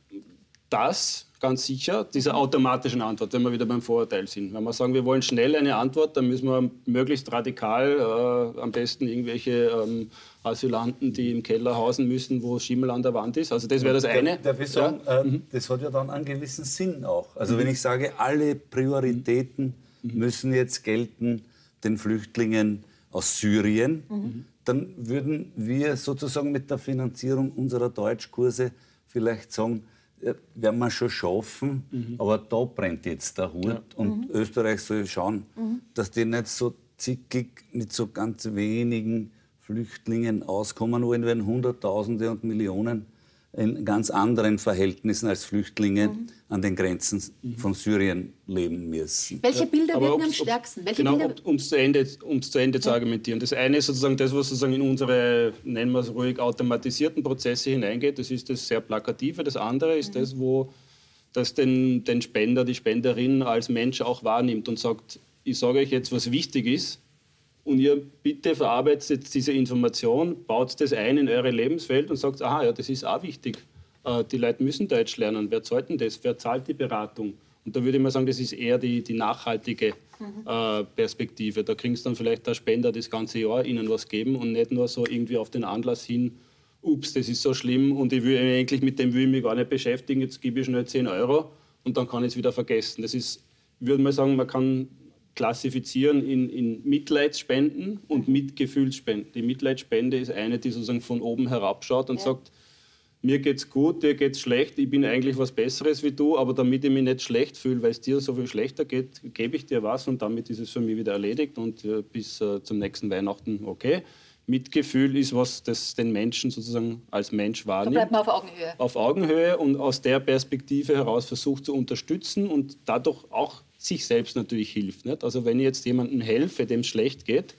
Das, ganz sicher, dieser automatischen Antwort, wenn wir wieder beim Vorurteil sind. Wenn wir sagen, wir wollen schnell eine Antwort, dann müssen wir möglichst radikal, am besten irgendwelche Asylanten, die im Keller hausen müssen, wo Schimmel an der Wand ist. Also das wäre das eine. Darf ich sagen, das hat ja dann einen gewissen Sinn auch. Also wenn ich sage, alle Prioritäten müssen jetzt gelten den Flüchtlingen aus Syrien, dann würden wir sozusagen mit der Finanzierung unserer Deutschkurse vielleicht sagen, werden wir schon schaffen, aber da brennt jetzt der Hut und Österreich soll schauen, dass die nicht so zickig mit so ganz wenigen Flüchtlingen auskommen wollen, wenn Hunderttausende und Millionen in ganz anderen Verhältnissen als Flüchtlinge an den Grenzen von Syrien leben müssen. Welche Bilder wirken am stärksten? Um es zu Ende zu argumentieren. Das eine ist sozusagen das, was sozusagen in unsere, nennen wir es ruhig, automatisierten Prozesse hineingeht. Das ist das sehr Plakative. Das andere ist das, wo das den Spender, die Spenderin als Mensch auch wahrnimmt und sagt, ich sage euch jetzt, was wichtig ist, und ihr bitte verarbeitet jetzt diese Information, baut das ein in eure Lebenswelt und sagt, aha, ja, das ist auch wichtig. Die Leute müssen Deutsch lernen. Wer zahlt denn das? Wer zahlt die Beratung? Und da würde ich mal sagen, das ist eher die nachhaltige Perspektive. Da kriegst dann vielleicht der Spender das ganze Jahr ihnen was geben und nicht nur so irgendwie auf den Anlass hin, ups, das ist so schlimm und ich will eigentlich mit dem will ich mich gar nicht beschäftigen, jetzt gebe ich schnell 10 € und dann kann ich es wieder vergessen. Das ist, ich würde mal sagen, man kann klassifizieren in Mitleidsspenden und Mitgefühlsspenden. Die Mitleidsspende ist eine, die sozusagen von oben herabschaut und sagt, mir geht's gut, dir geht's schlecht, ich bin eigentlich was Besseres wie du, aber damit ich mich nicht schlecht fühle, weil es dir so viel schlechter geht, gebe ich dir was und damit ist es für mich wieder erledigt und bis zum nächsten Weihnachten okay. Mitgefühl ist was, das den Menschen sozusagen als Mensch wahrnimmt. Da bleibt man auf Augenhöhe. Auf Augenhöhe und aus der Perspektive heraus versucht zu unterstützen und dadurch auch sich selbst natürlich hilft. Nicht? Also wenn ich jetzt jemandem helfe, dem es schlecht geht,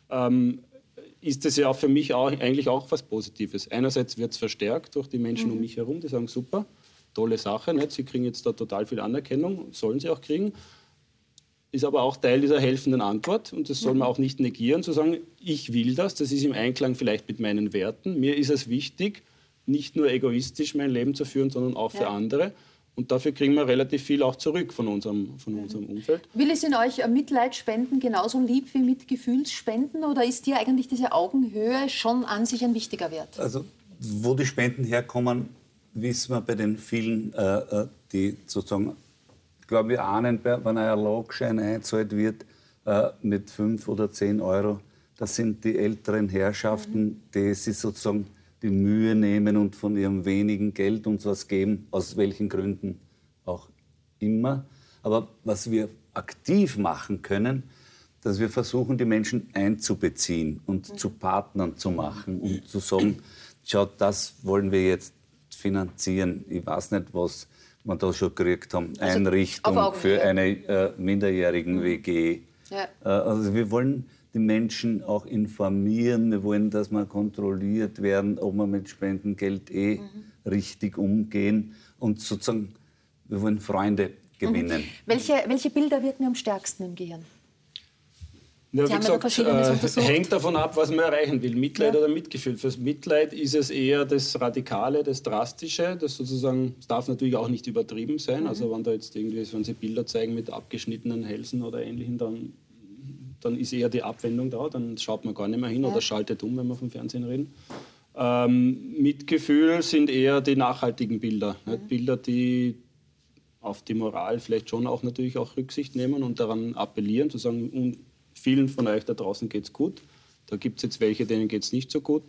ist das ja auch für mich eigentlich auch was Positives. Einerseits wird es verstärkt durch die Menschen um mich herum, die sagen, super, tolle Sache, nicht? Sie kriegen jetzt da total viel Anerkennung, sollen sie auch kriegen. Ist aber auch Teil dieser helfenden Antwort und das soll man auch nicht negieren, zu sagen, ich will das ist im Einklang vielleicht mit meinen Werten. Mir ist es wichtig, nicht nur egoistisch mein Leben zu führen, sondern auch für andere. Und dafür kriegen wir relativ viel auch zurück von unserem Umfeld. Will es in euch Mitleidsspenden genauso lieb wie Mitgefühlsspenden oder ist dir eigentlich diese Augenhöhe schon an sich ein wichtiger Wert? Also, wo die Spenden herkommen, wissen wir bei den vielen, die sozusagen, ich glaube, wir ahnen, wenn ein Erlogschein eingezahlt wird mit 5 oder 10 €, das sind die älteren Herrschaften, die sich sozusagen die Mühe nehmen und von ihrem wenigen Geld uns was geben, aus welchen Gründen auch immer. Aber was wir aktiv machen können, dass wir versuchen, die Menschen einzubeziehen und zu Partnern zu machen und zu sagen, schaut, das wollen wir jetzt finanzieren. Ich weiß nicht, was wir da schon gekriegt haben. Also Einrichtung für eine minderjährigen WG. Ja. Also wir wollen die Menschen auch informieren. Wir wollen, dass wir kontrolliert werden, ob wir mit Spendengeld richtig umgehen. Und sozusagen, wir wollen Freunde gewinnen. Welche Bilder wirken am stärksten im Gehirn? Ja, wie gesagt, hängt davon ab, was man erreichen will. Mitleid oder Mitgefühl. Fürs Mitleid ist es eher das Radikale, das Drastische. Das sozusagen, es darf natürlich auch nicht übertrieben sein. Also wenn da jetzt irgendwie, wenn Sie Bilder zeigen mit abgeschnittenen Hälsen oder Ähnlichem, dann ist eher die Abwendung da, dann schaut man gar nicht mehr hin oder schaltet um, wenn wir vom Fernsehen reden. Mitgefühl sind eher die nachhaltigen Bilder. Bilder, die auf die Moral vielleicht schon auch natürlich auch Rücksicht nehmen und daran appellieren, zu sagen, vielen von euch da draußen geht's gut. Da gibt es jetzt welche, denen geht es nicht so gut.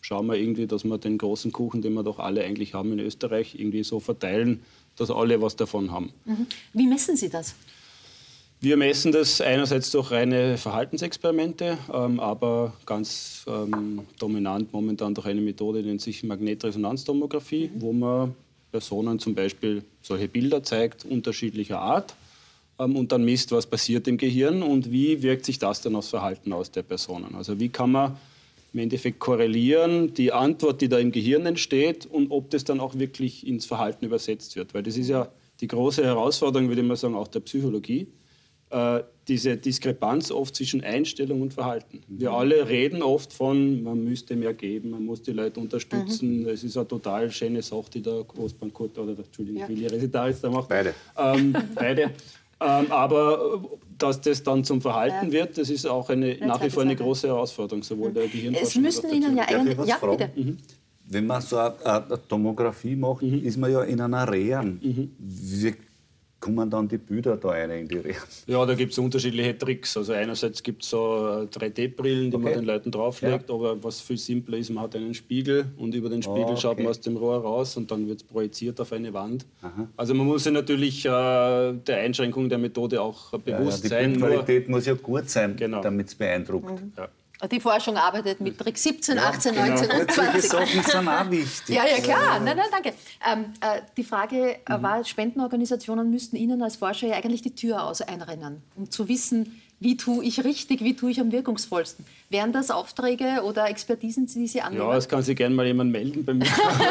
schauen wir irgendwie, dass wir den großen Kuchen, den wir doch alle eigentlich haben in Österreich, irgendwie so verteilen, dass alle was davon haben. Wie messen Sie das? Wir messen das einerseits durch reine Verhaltensexperimente, aber ganz dominant momentan durch eine Methode, die nennt sich Magnetresonanztomographie, wo man Personen zum Beispiel solche Bilder zeigt, unterschiedlicher Art, und dann misst, was passiert im Gehirn und wie wirkt sich das dann aufs Verhalten aus der Personen. Also wie kann man im Endeffekt korrelieren, die Antwort, die da im Gehirn entsteht, und ob das dann auch wirklich ins Verhalten übersetzt wird. Weil das ist ja die große Herausforderung, würde ich mal sagen, auch der Psychologie. Diese Diskrepanz oft zwischen Einstellung und Verhalten. Wir alle reden oft von, man müsste mehr geben, man muss die Leute unterstützen. Es ist eine total schöne Sache, die der Großbank oder Entschuldigung, Willi Residals da macht. Beide. Beide. Aber dass das dann zum Verhalten wird, das ist auch nach wie vor eine große Herausforderung, sowohl der Gehirnforschung. Es müssten Ihnen ja eigentlich... Ja, bitte. Wenn man so eine Tomographie macht, ist man ja in einer Reha. Wie kommen dann die Bilder da rein in die Reha? Ja, da gibt es unterschiedliche Tricks. Also einerseits gibt es so 3D-Brillen, die man den Leuten drauflegt, aber was viel simpler ist, man hat einen Spiegel und über den Spiegel schaut man aus dem Rohr raus und dann wird es projiziert auf eine Wand. Also man muss sich natürlich der Einschränkung der Methode auch bewusst sein. Die Bildqualität muss ja gut sein, Genau. damit es beeindruckt. Ja. Die Forschung arbeitet mit Trick 17, 18, 19 und Solche 20. Sachen sind auch wichtig. Ja, klar. Nein, danke. Die Frage war, Spendenorganisationen müssten Ihnen als Forscher ja eigentlich die Tür einrennen, um zu wissen, wie tue ich richtig, wie tue ich am wirkungsvollsten. Wären das Aufträge oder Expertisen, die Sie annehmen? Ja, es kann sich gerne mal jemand melden bei mir.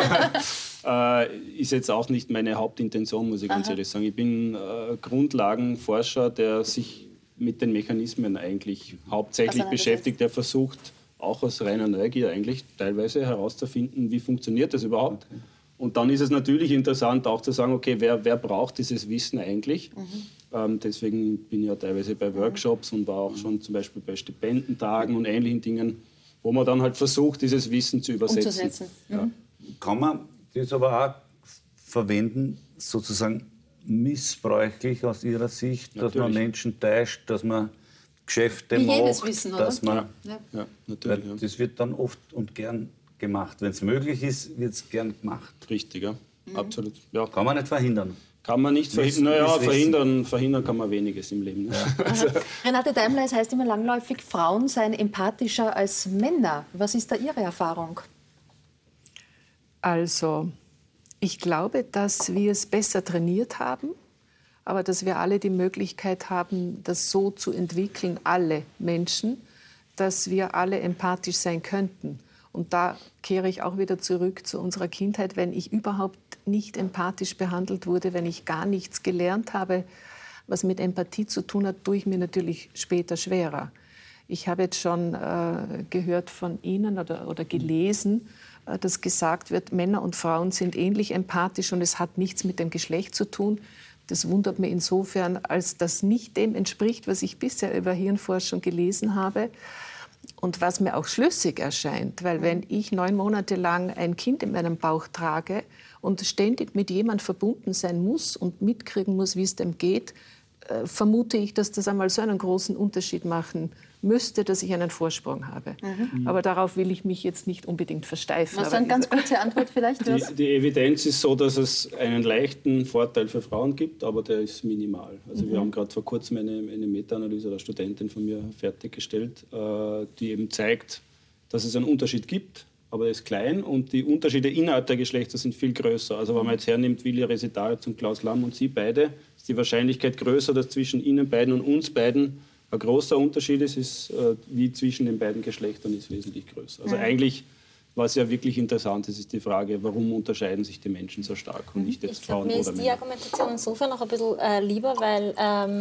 Ist jetzt auch nicht meine Hauptintention, muss ich ganz ehrlich sagen. Ich bin Grundlagenforscher, der sich mit den Mechanismen eigentlich hauptsächlich beschäftigt, der versucht, auch aus reiner Neugier eigentlich teilweise herauszufinden, wie funktioniert das überhaupt. Okay. Und dann ist es natürlich interessant auch zu sagen, okay, wer braucht dieses Wissen eigentlich? Deswegen bin ich ja teilweise bei Workshops und war auch schon zum Beispiel bei Stipendentagen und ähnlichen Dingen, wo man dann halt versucht, dieses Wissen zu übersetzen. Ja. Kann man das aber auch verwenden, sozusagen missbräuchlich aus Ihrer Sicht, Natürlich. dass man Menschen täuscht, dass man Geschäfte wie macht, jedes Wissen, oder? dass man, Ja, natürlich. Ja. das wird dann oft und gern gemacht. Wenn es möglich ist, wird es gern gemacht. Richtig, ja, absolut. Ja. Kann man nicht verhindern. Kann man nicht verhindern. Naja, verhindern kann man weniges im Leben. Ne? Ja. Renate Daimler, es heißt immer langläufig, Frauen seien empathischer als Männer. Was ist da Ihre Erfahrung? Also, ich glaube, dass wir es besser trainiert haben, aber dass wir alle die Möglichkeit haben, das so zu entwickeln, alle Menschen, dass wir alle empathisch sein könnten. Und da kehre ich auch wieder zurück zu unserer Kindheit, wenn ich überhaupt nicht empathisch behandelt wurde, wenn ich gar nichts gelernt habe, was mit Empathie zu tun hat, tue ich mir natürlich später schwerer. Ich habe jetzt schon gehört von Ihnen oder gelesen, dass gesagt wird, Männer und Frauen sind ähnlich empathisch und es hat nichts mit dem Geschlecht zu tun. Das wundert mich insofern, als das nicht dem entspricht, was ich bisher über Hirnforschung gelesen habe und was mir auch schlüssig erscheint. Weil wenn ich 9 Monate lang ein Kind in meinem Bauch trage und ständig mit jemandem verbunden sein muss und mitkriegen muss, wie es dem geht, vermute ich, dass das einmal so einen großen Unterschied machen müsste, dass ich einen Vorsprung habe. Aber darauf will ich mich jetzt nicht unbedingt versteifen. Was eine ganz kurze Antwort vielleicht? Die Evidenz ist so, dass es einen leichten Vorteil für Frauen gibt, aber der ist minimal. Also wir haben gerade vor kurzem eine Meta-Analyse einer Studentin von mir fertiggestellt, die eben zeigt, dass es einen Unterschied gibt, aber der ist klein und die Unterschiede innerhalb der Geschlechter sind viel größer. Also wenn man jetzt hernimmt, Willi Residals und Klaus Lamm und Sie beide, ist die Wahrscheinlichkeit größer, dass zwischen Ihnen beiden und uns beiden ein großer Unterschied ist, wie zwischen den beiden Geschlechtern ist wesentlich größer. Also eigentlich, was ja wirklich interessant ist, ist die Frage, warum unterscheiden sich die Menschen so stark und nicht jetzt Frauen oder Männer. Mir ist die Argumentation insofern noch ein bisschen lieber, weil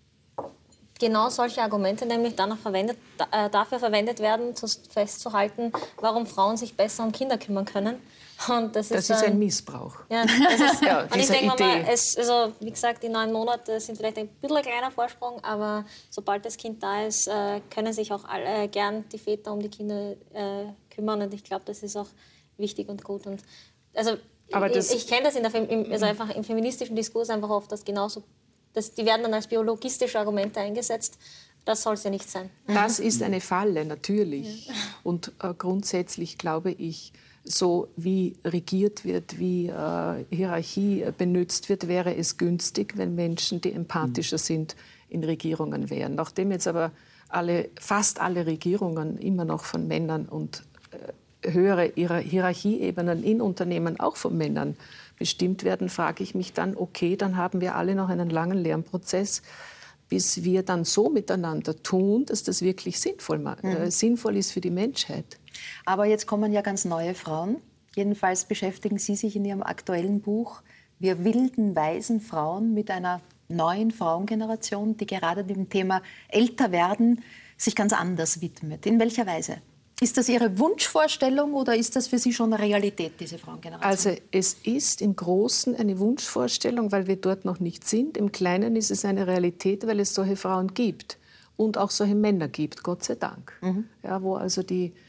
genau solche Argumente nämlich dann auch dafür verwendet werden, festzuhalten, warum Frauen sich besser um Kinder kümmern können. Und das ist ein Missbrauch. Ja, das ist, ja, und ich denke mal, also, wie gesagt, die 9 Monate sind vielleicht ein bisschen ein kleiner Vorsprung, aber sobald das Kind da ist, können sich auch alle gern die Väter um die Kinder kümmern. Und ich glaube, das ist auch wichtig und gut. Und also ich kenne das also einfach im feministischen Diskurs einfach oft, dass genauso, die werden dann als biologistische Argumente eingesetzt. Das soll es ja nicht sein. Das ist eine Falle, natürlich. Ja. Und grundsätzlich glaube ich, so wie regiert wird, wie Hierarchie benutzt wird, wäre es günstig, wenn Menschen, die empathischer sind, in Regierungen wären. Nachdem jetzt aber fast alle Regierungen immer noch von Männern und höhere Hierarchieebenen in Unternehmen auch von Männern bestimmt werden, frage ich mich dann, okay, dann haben wir alle noch einen langen Lernprozess, bis wir dann so miteinander tun, dass das wirklich sinnvoll ist für die Menschheit. Aber jetzt kommen ja ganz neue Frauen. Jedenfalls beschäftigen Sie sich in Ihrem aktuellen Buch Wir wilden, weisen Frauen mit einer neuen Frauengeneration, die gerade dem Thema Älterwerden sich ganz anders widmet. In welcher Weise? Ist das Ihre Wunschvorstellung oder ist das für Sie schon eine Realität, diese Frauengeneration? Also es ist im Großen eine Wunschvorstellung, weil wir dort noch nicht sind. Im Kleinen ist es eine Realität, weil es solche Frauen gibt und auch solche Männer gibt, Gott sei Dank. Ja, wo also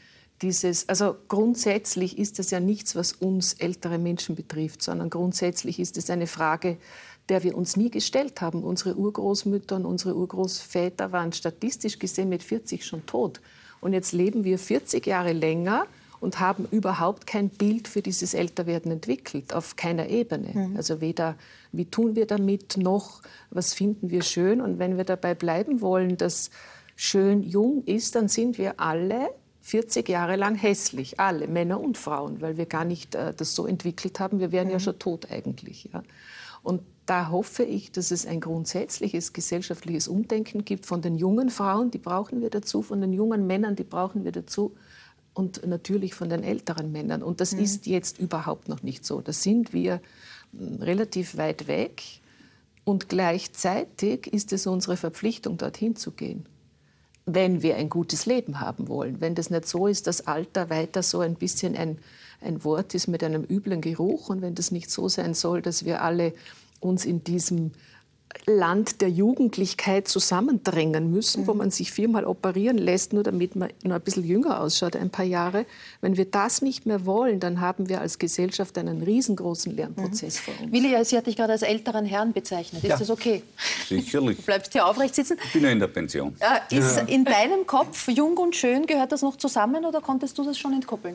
also grundsätzlich ist das ja nichts, was uns ältere Menschen betrifft, sondern grundsätzlich ist es eine Frage, der wir uns nie gestellt haben. Unsere Urgroßmütter und unsere Urgroßväter waren statistisch gesehen mit 40 schon tot. Und jetzt leben wir 40 Jahre länger und haben überhaupt kein Bild für dieses Älterwerden entwickelt, auf keiner Ebene. Also weder, wie tun wir damit, noch, was finden wir schön. Und wenn wir dabei bleiben wollen, dass schön jung ist, dann sind wir alle 40 Jahre lang hässlich, alle, Männer und Frauen, weil wir gar nicht das so entwickelt haben. Wir wären ja schon tot eigentlich. Ja. Und da hoffe ich, dass es ein grundsätzliches gesellschaftliches Umdenken gibt von den jungen Frauen, die brauchen wir dazu, von den jungen Männern, die brauchen wir dazu und natürlich von den älteren Männern. Und das ist jetzt überhaupt noch nicht so. Da sind wir relativ weit weg und gleichzeitig ist es unsere Verpflichtung, dorthin zu gehen, wenn wir ein gutes Leben haben wollen. Wenn das nicht so ist, dass Alter weiter so ein bisschen ein Wort ist mit einem üblen Geruch und wenn das nicht so sein soll, dass wir alle uns in diesem Land der Jugendlichkeit zusammendrängen müssen, wo man sich 4-mal operieren lässt, nur damit man noch ein bisschen jünger ausschaut, ein paar Jahre. Wenn wir das nicht mehr wollen, dann haben wir als Gesellschaft einen riesengroßen Lernprozess vor uns. Willi, Sie hat dich gerade als älteren Herrn bezeichnet. Ist das okay? Sicherlich. Du bleibst hier aufrecht sitzen. Ich bin ja in der Pension. Ist in deinem Kopf jung und schön, gehört das noch zusammen oder konntest du das schon entkoppeln?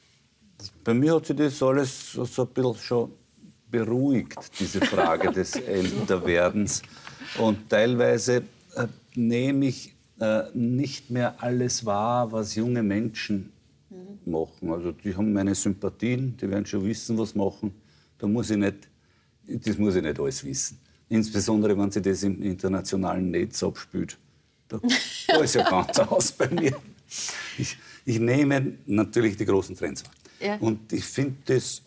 Bei mir hat sich das alles so ein bisschen schon beruhigt, diese Frage des Älterwerdens. Und teilweise nehme ich nicht mehr alles wahr, was junge Menschen machen. Also die haben meine Sympathien, die werden schon wissen, was machen. Das muss ich nicht alles wissen. Insbesondere, wenn sie das im internationalen Netz abspielt. Da ist ja ganz aus bei mir. Ich nehme natürlich die großen Trends wahr. Ja. Und ich finde das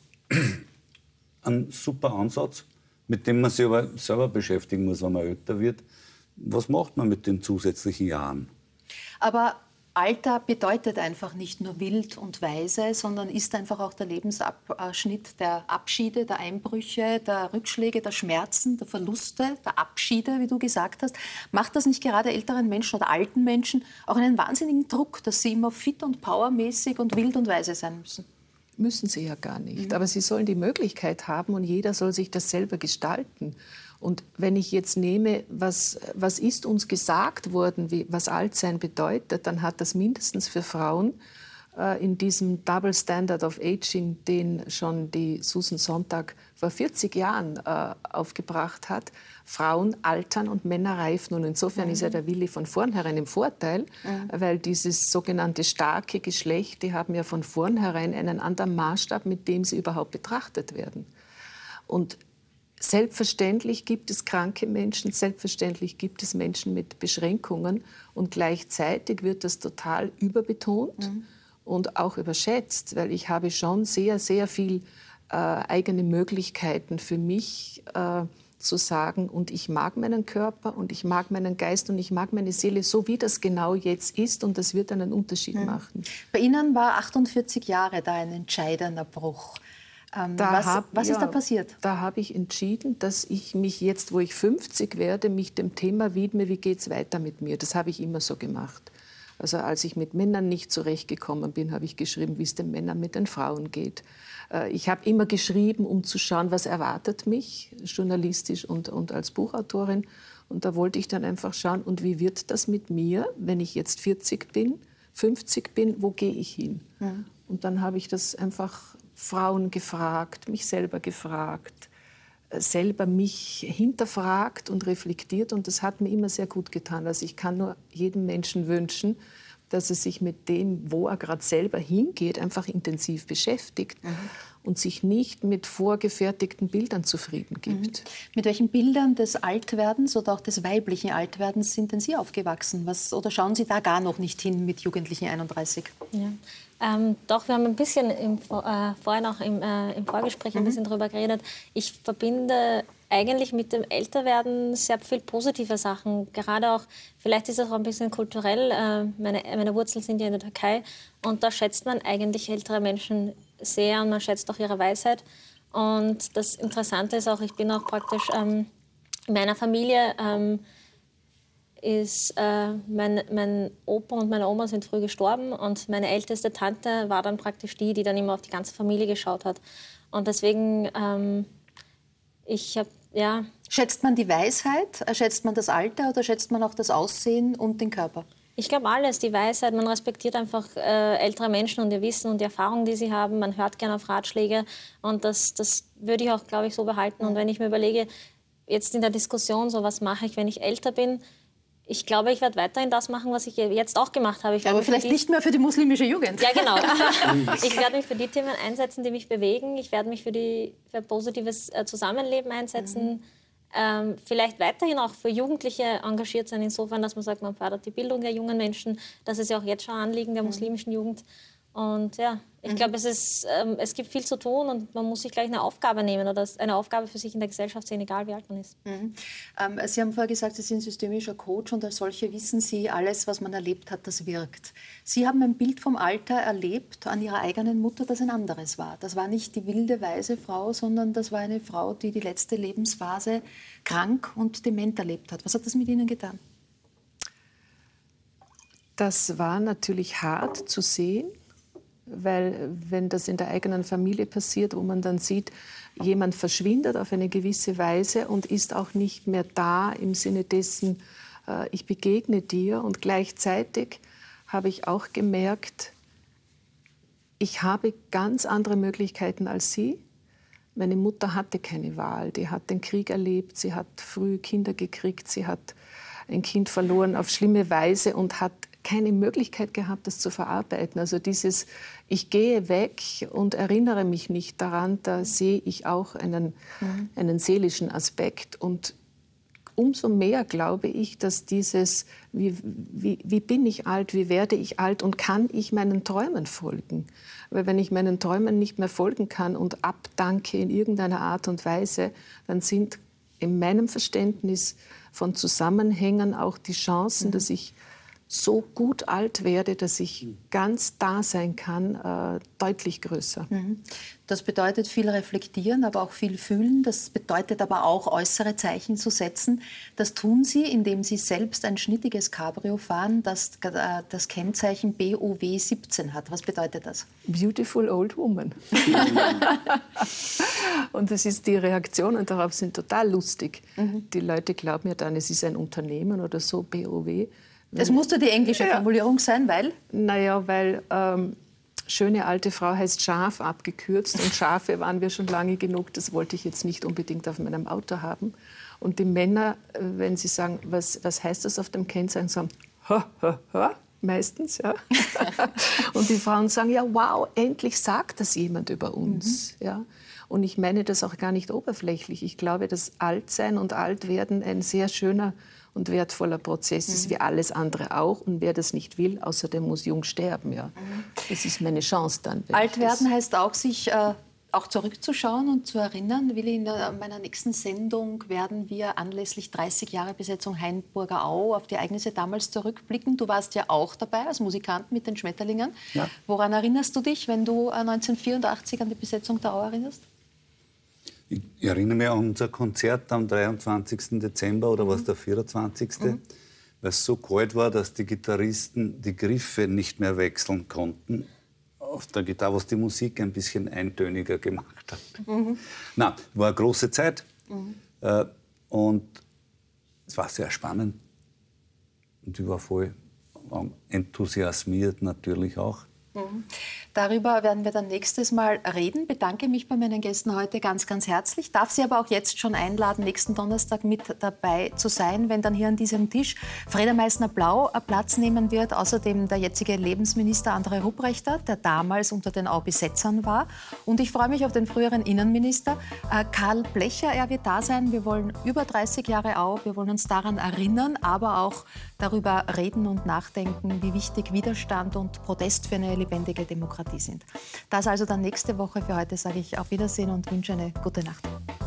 ein super Ansatz, mit dem man sich aber selber beschäftigen muss, wenn man älter wird. Was macht man mit den zusätzlichen Jahren? Aber Alter bedeutet einfach nicht nur wild und weise, sondern ist einfach auch der Lebensabschnitt der Abschiede, der Einbrüche, der Rückschläge, der Schmerzen, der Verluste, der Abschiede, wie du gesagt hast. Macht das nicht gerade älteren Menschen oder alten Menschen auch einen wahnsinnigen Druck, dass sie immer fit und powermäßig und wild und weise sein müssen? Müssen sie ja gar nicht. Aber sie sollen die Möglichkeit haben und jeder soll sich das selber gestalten. Und wenn ich jetzt nehme, was ist uns gesagt worden, was Altsein bedeutet, dann hat das mindestens für Frauen in diesem Double Standard of Aging, den schon die Susan Sontag vor 40 Jahren aufgebracht hat, Frauen altern und Männer reifen. Und insofern ist ja der Willi von vornherein im Vorteil, weil dieses sogenannte starke Geschlecht, die haben ja von vornherein einen anderen Maßstab, mit dem sie überhaupt betrachtet werden. Und selbstverständlich gibt es kranke Menschen, selbstverständlich gibt es Menschen mit Beschränkungen und gleichzeitig wird das total überbetont und auch überschätzt, weil ich habe schon sehr, sehr viel eigene Möglichkeiten für mich zu sagen, und ich mag meinen Körper und ich mag meinen Geist und ich mag meine Seele, so wie das genau jetzt ist, und das wird einen Unterschied machen. Bei Ihnen war 48 Jahre da ein entscheidender Bruch. Was ist da passiert? Da habe ich entschieden, dass ich mich jetzt, wo ich 50 werde, mich dem Thema widme, wie geht es weiter mit mir. Das habe ich immer so gemacht. Also als ich mit Männern nicht zurechtgekommen bin, habe ich geschrieben, wie es den Männern mit den Frauen geht. Ich habe immer geschrieben, um zu schauen, was erwartet mich, journalistisch und als Buchautorin. Und da wollte ich dann einfach schauen, und wie wird das mit mir, wenn ich jetzt 40 bin, 50 bin, wo gehe ich hin? Mhm. Und dann habe ich das einfach Frauen gefragt, mich selber gefragt, selber mich hinterfragt und reflektiert. Und das hat mir immer sehr gut getan. Also ich kann nur jedem Menschen wünschen, dass er sich mit dem, wo er gerade selber hingeht, einfach intensiv beschäftigt und sich nicht mit vorgefertigten Bildern zufrieden gibt. Mit welchen Bildern des Altwerdens oder auch des weiblichen Altwerdens sind denn Sie aufgewachsen? Oder schauen Sie da gar noch nicht hin mit Jugendlichen 31? Ja. Doch, wir haben ein bisschen vorhin auch im Vorgespräch ein bisschen darüber geredet. Ich verbinde eigentlich mit dem Älterwerden sehr viel positive Sachen. Gerade auch, vielleicht ist es auch ein bisschen kulturell. Meine Wurzeln sind ja in der Türkei. Und da schätzt man eigentlich ältere Menschen sehr und man schätzt auch ihre Weisheit. Und das Interessante ist auch, ich bin auch praktisch in meiner Familie ist mein Opa und meine Oma sind früh gestorben und meine älteste Tante war dann praktisch die dann immer auf die ganze Familie geschaut hat. Und deswegen, Schätzt man die Weisheit, schätzt man das Alter oder schätzt man auch das Aussehen und den Körper? Ich glaube alles, die Weisheit, man respektiert einfach ältere Menschen und ihr Wissen und die Erfahrung, die sie haben. Man hört gerne auf Ratschläge und das würde ich auch, glaube ich, so behalten. Und wenn ich mir überlege, jetzt in der Diskussion, so was mache ich, wenn ich älter bin, ich glaube, ich werde weiterhin das machen, was ich jetzt auch gemacht habe. Aber vielleicht nicht mehr für die muslimische Jugend. Ja, genau. Ich werde mich für die Themen einsetzen, die mich bewegen. Ich werde mich für positives Zusammenleben einsetzen. Vielleicht weiterhin auch für Jugendliche engagiert sein, insofern, dass man sagt, man fördert die Bildung der jungen Menschen. Das ist ja auch jetzt schon ein Anliegen der muslimischen Jugend. Und ja, ich glaube, es gibt viel zu tun und man muss sich gleich eine Aufgabe nehmen oder eine Aufgabe für sich in der Gesellschaft sehen, egal wie alt man ist. Sie haben vorher gesagt, Sie sind systemischer Coach und als solche wissen Sie, alles, was man erlebt hat, das wirkt. Sie haben ein Bild vom Alter erlebt an Ihrer eigenen Mutter, das ein anderes war. Das war nicht die wilde, weise Frau, sondern das war eine Frau, die die letzte Lebensphase krank und dement erlebt hat. Was hat das mit Ihnen getan? Das war natürlich hart zu sehen. Weil wenn das in der eigenen Familie passiert, wo man dann sieht, jemand verschwindet auf eine gewisse Weise und ist auch nicht mehr da im Sinne dessen, ich begegne dir. Und gleichzeitig habe ich auch gemerkt, ich habe ganz andere Möglichkeiten als sie. Meine Mutter hatte keine Wahl. Die hat den Krieg erlebt, sie hat früh Kinder gekriegt, sie hat ein Kind verloren auf schlimme Weise und hat keine Möglichkeit gehabt, das zu verarbeiten. Also dieses, ich gehe weg und erinnere mich nicht daran, da sehe ich auch einen seelischen Aspekt. Und umso mehr glaube ich, dass dieses, wie bin ich alt, wie werde ich alt und kann ich meinen Träumen folgen? Weil wenn ich meinen Träumen nicht mehr folgen kann und abdanke in irgendeiner Art und Weise, dann sind in meinem Verständnis von Zusammenhängen auch die Chancen, dass ich so gut alt werde, dass ich ganz da sein kann, deutlich größer. Das bedeutet viel reflektieren, aber auch viel fühlen. Das bedeutet aber auch, äußere Zeichen zu setzen. Das tun Sie, indem Sie selbst ein schnittiges Cabrio fahren, das das Kennzeichen BOW 17 hat. Was bedeutet das? Beautiful Old Woman. Und das ist, die Reaktionen darauf sind total lustig. Die Leute glauben ja dann, es ist ein Unternehmen oder so, BOW. Das musste die englische Formulierung sein, weil? Naja, weil schöne alte Frau heißt Schaf abgekürzt und Schafe waren wir schon lange genug. Das wollte ich jetzt nicht unbedingt auf meinem Auto haben. Und die Männer, wenn sie sagen, was heißt das auf dem Kennzeichen, sagen, ha, ha, ha, meistens. Ja. Und die Frauen sagen, ja, wow, endlich sagt das jemand über uns. Ja. Und ich meine das auch gar nicht oberflächlich. Ich glaube, dass Altsein und Altwerden ein sehr schöner und wertvoller Prozess ist, wie alles andere auch. Und wer das nicht will, außerdem muss jung sterben. Ja. Das ist meine Chance dann. Altwerden heißt auch, sich auch zurückzuschauen und zu erinnern. Willi, in meiner nächsten Sendung werden wir anlässlich 30 Jahre Besetzung Hainburger Au auf die Ereignisse damals zurückblicken. Du warst ja auch dabei als Musikant mit den Schmetterlingen. Ja. Woran erinnerst du dich, wenn du 1984 an die Besetzung der Au erinnerst? Ich erinnere mich an unser Konzert am 23. Dezember oder was der 24. weil es so kalt war, dass die Gitarristen die Griffe nicht mehr wechseln konnten auf der Gitarre, was die Musik ein bisschen eintöniger gemacht hat. Na, war eine große Zeit und es war sehr spannend und ich war voll enthusiasmiert natürlich auch. Darüber werden wir dann nächstes Mal reden. Bedanke mich bei meinen Gästen heute ganz, ganz herzlich. Darf Sie aber auch jetzt schon einladen, nächsten Donnerstag mit dabei zu sein, wenn dann hier an diesem Tisch Freda Meissner-Blau Platz nehmen wird. Außerdem der jetzige Lebensminister André Rupprechter, der damals unter den Au-Besetzern war. Und ich freue mich auf den früheren Innenminister Karl Blecher. Er wird da sein. Wir wollen über 30 Jahre Au. Wir wollen uns daran erinnern, aber auch darüber reden und nachdenken, wie wichtig Widerstand und Protest für eine lebendige Demokratie sind. Das also dann nächste Woche. Für heute sage ich auf Wiedersehen und wünsche eine gute Nacht.